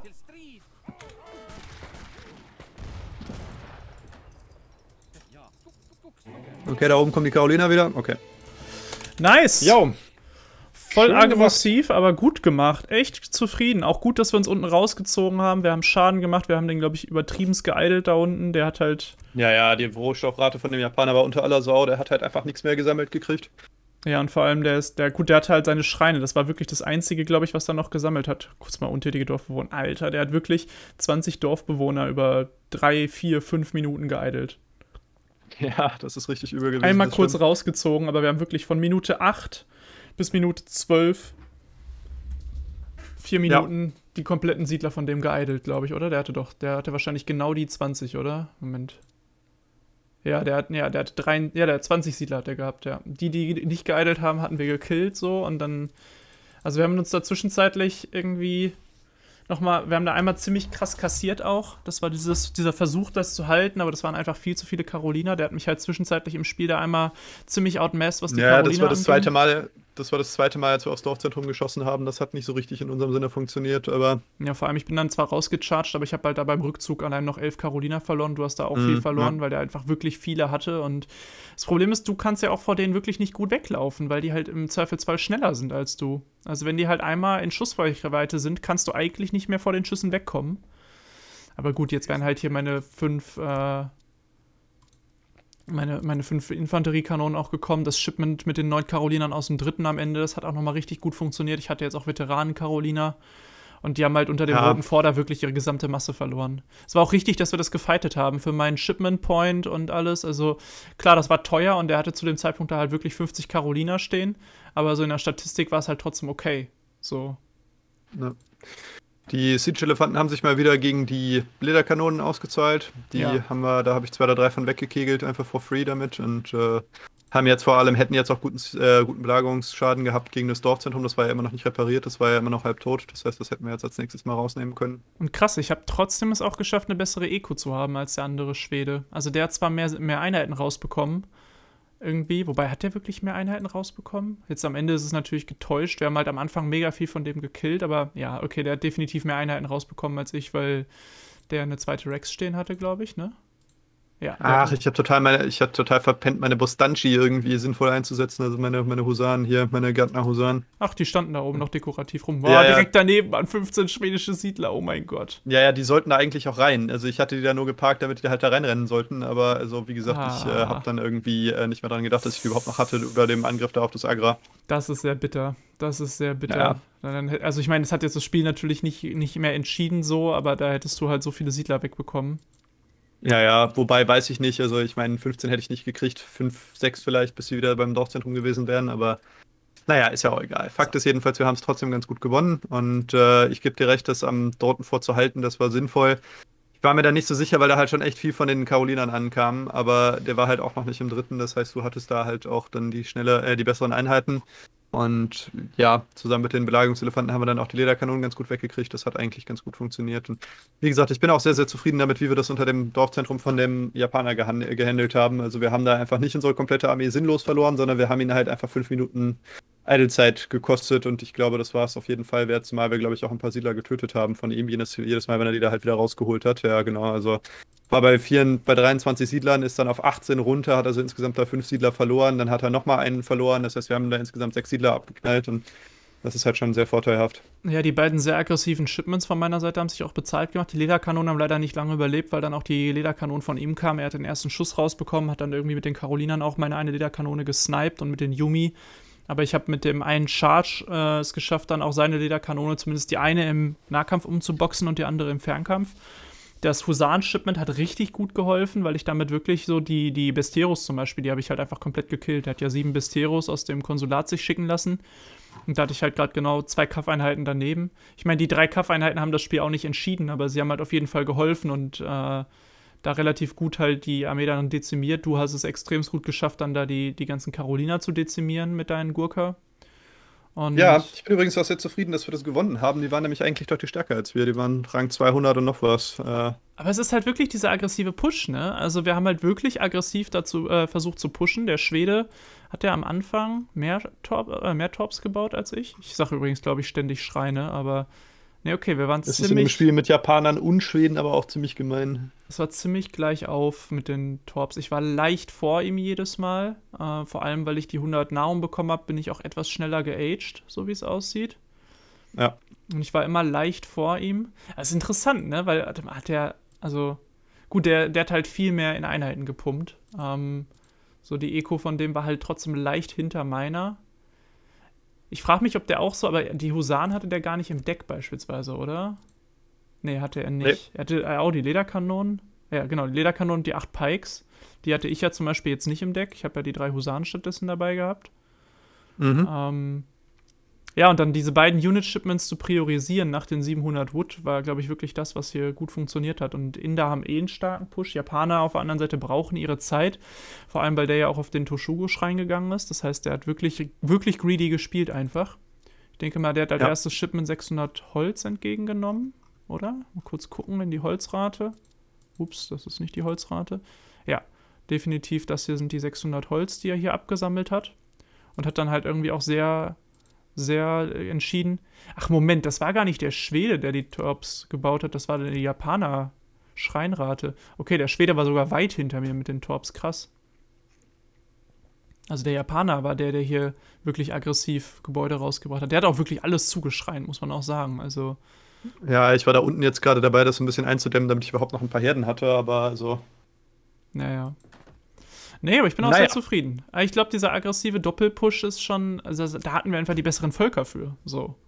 Okay, da oben kommt die Carolina wieder. Okay. Nice! Jo. Voll schön aggressiv, aber gut gemacht. Echt zufrieden. Auch gut, dass wir uns unten rausgezogen haben. Wir haben Schaden gemacht. Wir haben den, glaube ich, übertriebens geeidelt da unten. Der hat halt... Ja, ja, die Rohstoffrate von dem Japaner war unter aller Sau. Der hat halt einfach nichts mehr gesammelt gekriegt. Ja, und vor allem, der ist, der, gut, der hatte halt seine Schreine. Das war wirklich das Einzige, glaube ich, was er noch gesammelt hat. Kurz mal untätige Dorfbewohner. Alter, der hat wirklich zwanzig Dorfbewohner über drei, vier, fünf Minuten geeidelt. Ja, das ist richtig übel gewesen. Einmal das kurz stimmt. rausgezogen, aber wir haben wirklich von Minute acht bis Minute zwölf vier Minuten ja. die kompletten Siedler von dem geeidelt, glaube ich, oder? Der hatte doch, der hatte wahrscheinlich genau die zwanzig, oder? Moment. Ja, der hat, ja, der hat drei, ja, der hat zwanzig Siedler hat der gehabt, ja. Die, die nicht geeidelt haben, hatten wir gekillt, so, und dann, also wir haben uns da zwischenzeitlich irgendwie nochmal, wir haben da einmal ziemlich krass kassiert auch. Das war dieses, dieser Versuch, das zu halten, aber das waren einfach viel zu viele Karoliner. Der hat mich halt zwischenzeitlich im Spiel da einmal ziemlich outmassed, was die ja, Karoliner das war das anging. zweite Mal, das war das zweite Mal, als wir aufs Dorfzentrum geschossen haben. Das hat nicht so richtig in unserem Sinne funktioniert, aber... Ja, vor allem, ich bin dann zwar rausgecharged, aber ich habe halt da beim Rückzug allein noch elf Karoliner verloren. Du hast da auch Mhm, viel verloren, ja. weil der einfach wirklich viele hatte. Und das Problem ist, du kannst ja auch vor denen wirklich nicht gut weglaufen, weil die halt im Zweifelsfall schneller sind als du. Also wenn die halt einmal in Schussreichweite sind, kannst du eigentlich nicht mehr vor den Schüssen wegkommen. Aber gut, jetzt werden halt hier meine fünf, äh, meine, meine fünf Infanteriekanonen auch gekommen. Das Shipment mit den neun Karolinern aus dem dritten am Ende, das hat auch nochmal richtig gut funktioniert. Ich hatte jetzt auch Veteranen-Karoliner. Und die haben halt unter dem Ja. roten Vorder wirklich ihre gesamte Masse verloren. Es war auch richtig, dass wir das gefightet haben für meinen Shipment Point und alles. Also klar, das war teuer und der hatte zu dem Zeitpunkt da halt wirklich fünfzig Karoliner stehen. Aber so in der Statistik war es halt trotzdem okay. So. Ja. Die Siege-Elefanten haben sich mal wieder gegen die Lederkanonen ausgezahlt. Die Ja. haben wir, da habe ich zwei oder drei von weggekegelt, einfach for free damit. Und äh, haben jetzt vor allem, hätten jetzt auch guten, äh, guten Belagerungsschaden gehabt gegen das Dorfzentrum. Das war ja immer noch nicht repariert, das war ja immer noch halb tot. Das heißt, das hätten wir jetzt als nächstes mal rausnehmen können. Und krass, ich habe trotzdem es auch geschafft, eine bessere Eco zu haben als der andere Schwede. Also der hat zwar mehr, mehr Einheiten rausbekommen, irgendwie. Wobei, hat der wirklich mehr Einheiten rausbekommen? Jetzt am Ende ist es natürlich getäuscht. Wir haben halt am Anfang mega viel von dem gekillt, aber ja, okay, der hat definitiv mehr Einheiten rausbekommen als ich, weil der eine zweite Rex stehen hatte, glaube ich, ne? Ja. der Ach, hatte- ich habe total meine, ich habe total verpennt, meine Bostanchi irgendwie sinnvoll einzusetzen. Also meine, meine Husaren hier, meine Gärtner-Husaren. Ach, die standen da oben noch dekorativ rum. Boah, Ja, ja. direkt daneben waren fünfzehn schwedische Siedler, oh mein Gott. Ja, ja, die sollten da eigentlich auch rein. Also ich hatte die da nur geparkt, damit die halt da reinrennen sollten. Aber also wie gesagt, ich äh, Ah. habe dann irgendwie äh, nicht mehr dran gedacht, dass ich die überhaupt noch hatte über dem Angriff da auf das Agra. Das ist sehr bitter. Das ist sehr bitter. Ja. Dann, hätt- also ich meine, es hat jetzt das Spiel natürlich nicht, nicht mehr entschieden so, aber da hättest du halt so viele Siedler wegbekommen. Ja, ja, wobei weiß ich nicht. Also ich meine, fünfzehn hätte ich nicht gekriegt, fünf, sechs vielleicht, bis sie wieder beim Dorfzentrum gewesen wären. Aber naja, ist ja auch egal. Fakt ist jedenfalls, wir haben es trotzdem ganz gut gewonnen. Und äh, ich gebe dir recht, das am Dortenfort zu halten, das war sinnvoll. Ich war mir da nicht so sicher, weil da halt schon echt viel von den Karolinern ankam. Aber der war halt auch noch nicht im dritten. Das heißt, du hattest da halt auch dann die schnelle, äh, die besseren Einheiten. Und ja, zusammen mit den Belagerungselefanten haben wir dann auch die Lederkanonen ganz gut weggekriegt. Das hat eigentlich ganz gut funktioniert. Und wie gesagt, ich bin auch sehr, sehr zufrieden damit, wie wir das unter dem Dorfzentrum von dem Japaner gehan- gehandelt haben. Also wir haben da einfach nicht unsere komplette Armee sinnlos verloren, sondern wir haben ihn halt einfach fünf Minuten Idlezeit gekostet. Und ich glaube, das war es auf jeden Fall wert, zumal wir, glaube ich, auch ein paar Siedler getötet haben von ihm, jedes, jedes Mal, wenn er die da halt wieder rausgeholt hat. Ja, genau, also war bei, vier, bei dreiundzwanzig Siedlern, ist dann auf achtzehn runter, hat also insgesamt da fünf Siedler verloren, dann hat er nochmal einen verloren, das heißt, wir haben da insgesamt sechs Siedler abgeknallt und das ist halt schon sehr vorteilhaft. Ja, die beiden sehr aggressiven Shipments von meiner Seite haben sich auch bezahlt gemacht. Die Lederkanonen haben leider nicht lange überlebt, weil dann auch die Lederkanonen von ihm kamen. Er hat den ersten Schuss rausbekommen, hat dann irgendwie mit den Karolinern auch meine eine Lederkanone gesniped und mit den Yumi. Aber ich habe mit dem einen Charge äh, es geschafft, dann auch seine Lederkanone, zumindest die eine im Nahkampf umzuboxen und die andere im Fernkampf. Das Husaren-Shipment hat richtig gut geholfen, weil ich damit wirklich so die, die Besteros zum Beispiel, die habe ich halt einfach komplett gekillt. Der hat ja sieben Besteros aus dem Konsulat sich schicken lassen. Und da hatte ich halt gerade genau zwei Kampfeinheiten daneben. Ich meine, die drei Kampfeinheiten haben das Spiel auch nicht entschieden, aber sie haben halt auf jeden Fall geholfen und äh, da relativ gut halt die Armee dann dezimiert. Du hast es extrem gut geschafft, dann da die, die ganzen Karoliner zu dezimieren mit deinen Gurka. Und Ja, ich bin übrigens auch sehr zufrieden, dass wir das gewonnen haben. Die waren nämlich eigentlich deutlich stärker als wir. Die waren Rang zweihundert und noch was. Äh, Aber es ist halt wirklich dieser aggressive Push, ne? Also wir haben halt wirklich aggressiv dazu äh, versucht zu pushen. Der Schwede hat ja am Anfang mehr, Torp, äh, mehr Torps gebaut als ich. Ich sage übrigens, glaube ich, ständig Schreine, aber ne, okay, wir waren das ist in dem ziemlich, Spiel mit Japanern und Schweden aber auch ziemlich gemein. es war ziemlich gleich auf mit den Torps. Ich war leicht vor ihm jedes Mal, äh, vor allem, weil ich die hundert Nahrung bekommen habe, bin ich auch etwas schneller geaged, so wie es aussieht. Ja. Und ich war immer leicht vor ihm. Das ist interessant, ne? Weil hat der, also, gut, der, der hat halt viel mehr in Einheiten gepumpt. Ähm, So, die Eco von dem war halt trotzdem leicht hinter meiner. Ich frage mich, ob der auch so, aber die Husaren hatte der gar nicht im Deck beispielsweise, oder? Nee, hatte er nicht. Nee. Er hatte äh, auch die Lederkanonen. Ja, genau, die Lederkanonen und die acht Pikes. Die hatte ich ja zum Beispiel jetzt nicht im Deck. Ich habe ja die drei Husaren stattdessen dabei gehabt. Mhm. Ähm, ja, und dann diese beiden Unit-Shipments zu priorisieren nach den siebenhundert Wood war, glaube ich, wirklich das, was hier gut funktioniert hat. Und Inder haben eh einen starken Push. Japaner auf der anderen Seite brauchen ihre Zeit. Vor allem, weil der ja auch auf den Toshugo-Schrein gegangen ist. Das heißt, der hat wirklich, wirklich greedy gespielt einfach. Ich denke mal, der hat als ja. erstes Shipment sechshundert Holz entgegengenommen, oder? Mal kurz gucken in die Holzrate. Ups, das ist nicht die Holzrate. Ja, definitiv, das hier sind die sechshundert Holz, die er hier abgesammelt hat. Und hat dann halt irgendwie auch sehr... sehr entschieden. Ach, Moment, das war gar nicht der Schwede, der die Torps gebaut hat, das war die Japaner-Schreinrate. Okay, der Schwede war sogar weit hinter mir mit den Torps, krass. Also der Japaner war der, der hier wirklich aggressiv Gebäude rausgebracht hat. Der hat auch wirklich alles zugeschreien, muss man auch sagen. Also ja, ich war da unten jetzt gerade dabei, das so ein bisschen einzudämmen, damit ich überhaupt noch ein paar Herden hatte, aber also... Naja. Nee, aber ich bin auch naja. sehr zufrieden. Ich glaube, dieser aggressive Doppelpush ist schon, also da hatten wir einfach die besseren Völker für, so.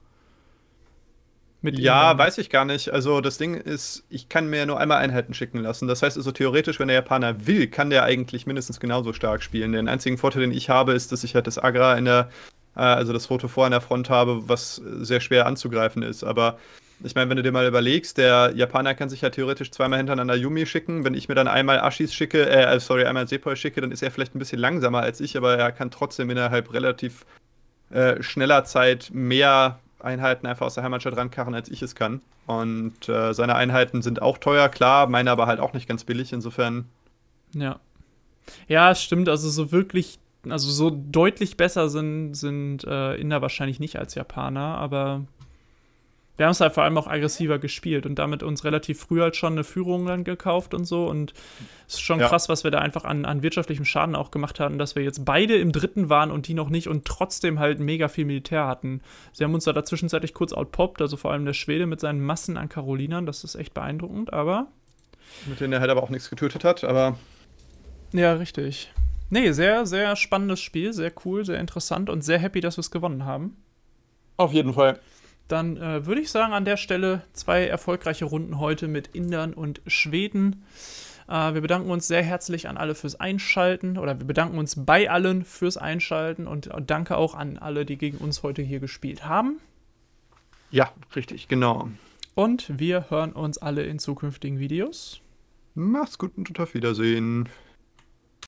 Mit ja, weiß ich gar nicht. Also das Ding ist, ich kann mir nur einmal Einheiten schicken lassen. Das heißt also theoretisch, wenn der Japaner will, kann der eigentlich mindestens genauso stark spielen. Den einzigen Vorteil, den ich habe, ist, dass ich halt das Agra in der, äh, also das rote Vor in der Front habe, was sehr schwer anzugreifen ist. Aber ich meine, wenn du dir mal überlegst, der Japaner kann sich ja theoretisch zweimal hintereinander Yumi schicken. Wenn ich mir dann einmal Ashis schicke, äh, sorry, einmal Sepoi schicke, dann ist er vielleicht ein bisschen langsamer als ich, aber er kann trotzdem innerhalb relativ äh, schneller Zeit mehr Einheiten einfach aus der Heimatstadt rankarren, als ich es kann. Und äh, seine Einheiten sind auch teuer, klar, meine aber halt auch nicht ganz billig, insofern. Ja. Ja, es stimmt, also so wirklich, also so deutlich besser sind, sind äh, Inder wahrscheinlich nicht als Japaner, aber wir haben es halt vor allem auch aggressiver gespielt und damit uns relativ früh halt schon eine Führung dann gekauft und so. Und es ist schon ja. krass, was wir da einfach an, an wirtschaftlichem Schaden auch gemacht haben, dass wir jetzt beide im dritten waren und die noch nicht und trotzdem halt mega viel Militär hatten. Sie haben uns da zwischenzeitlich kurz outpoppt, also vor allem der Schwede mit seinen Massen an Karolinern. Das ist echt beeindruckend, aber... Mit denen er halt aber auch nichts getötet hat, aber... Ja, richtig. Nee, sehr, sehr spannendes Spiel, sehr cool, sehr interessant und sehr happy, dass wir es gewonnen haben. Auf jeden Fall. Dann äh, würde ich sagen, an der Stelle zwei erfolgreiche Runden heute mit Indern und Schweden. Äh, wir bedanken uns sehr herzlich an alle fürs Einschalten oder wir bedanken uns bei allen fürs Einschalten und, und danke auch an alle, die gegen uns heute hier gespielt haben. Ja, richtig, genau. Und wir hören uns alle in zukünftigen Videos. Macht's gut und auf Wiedersehen.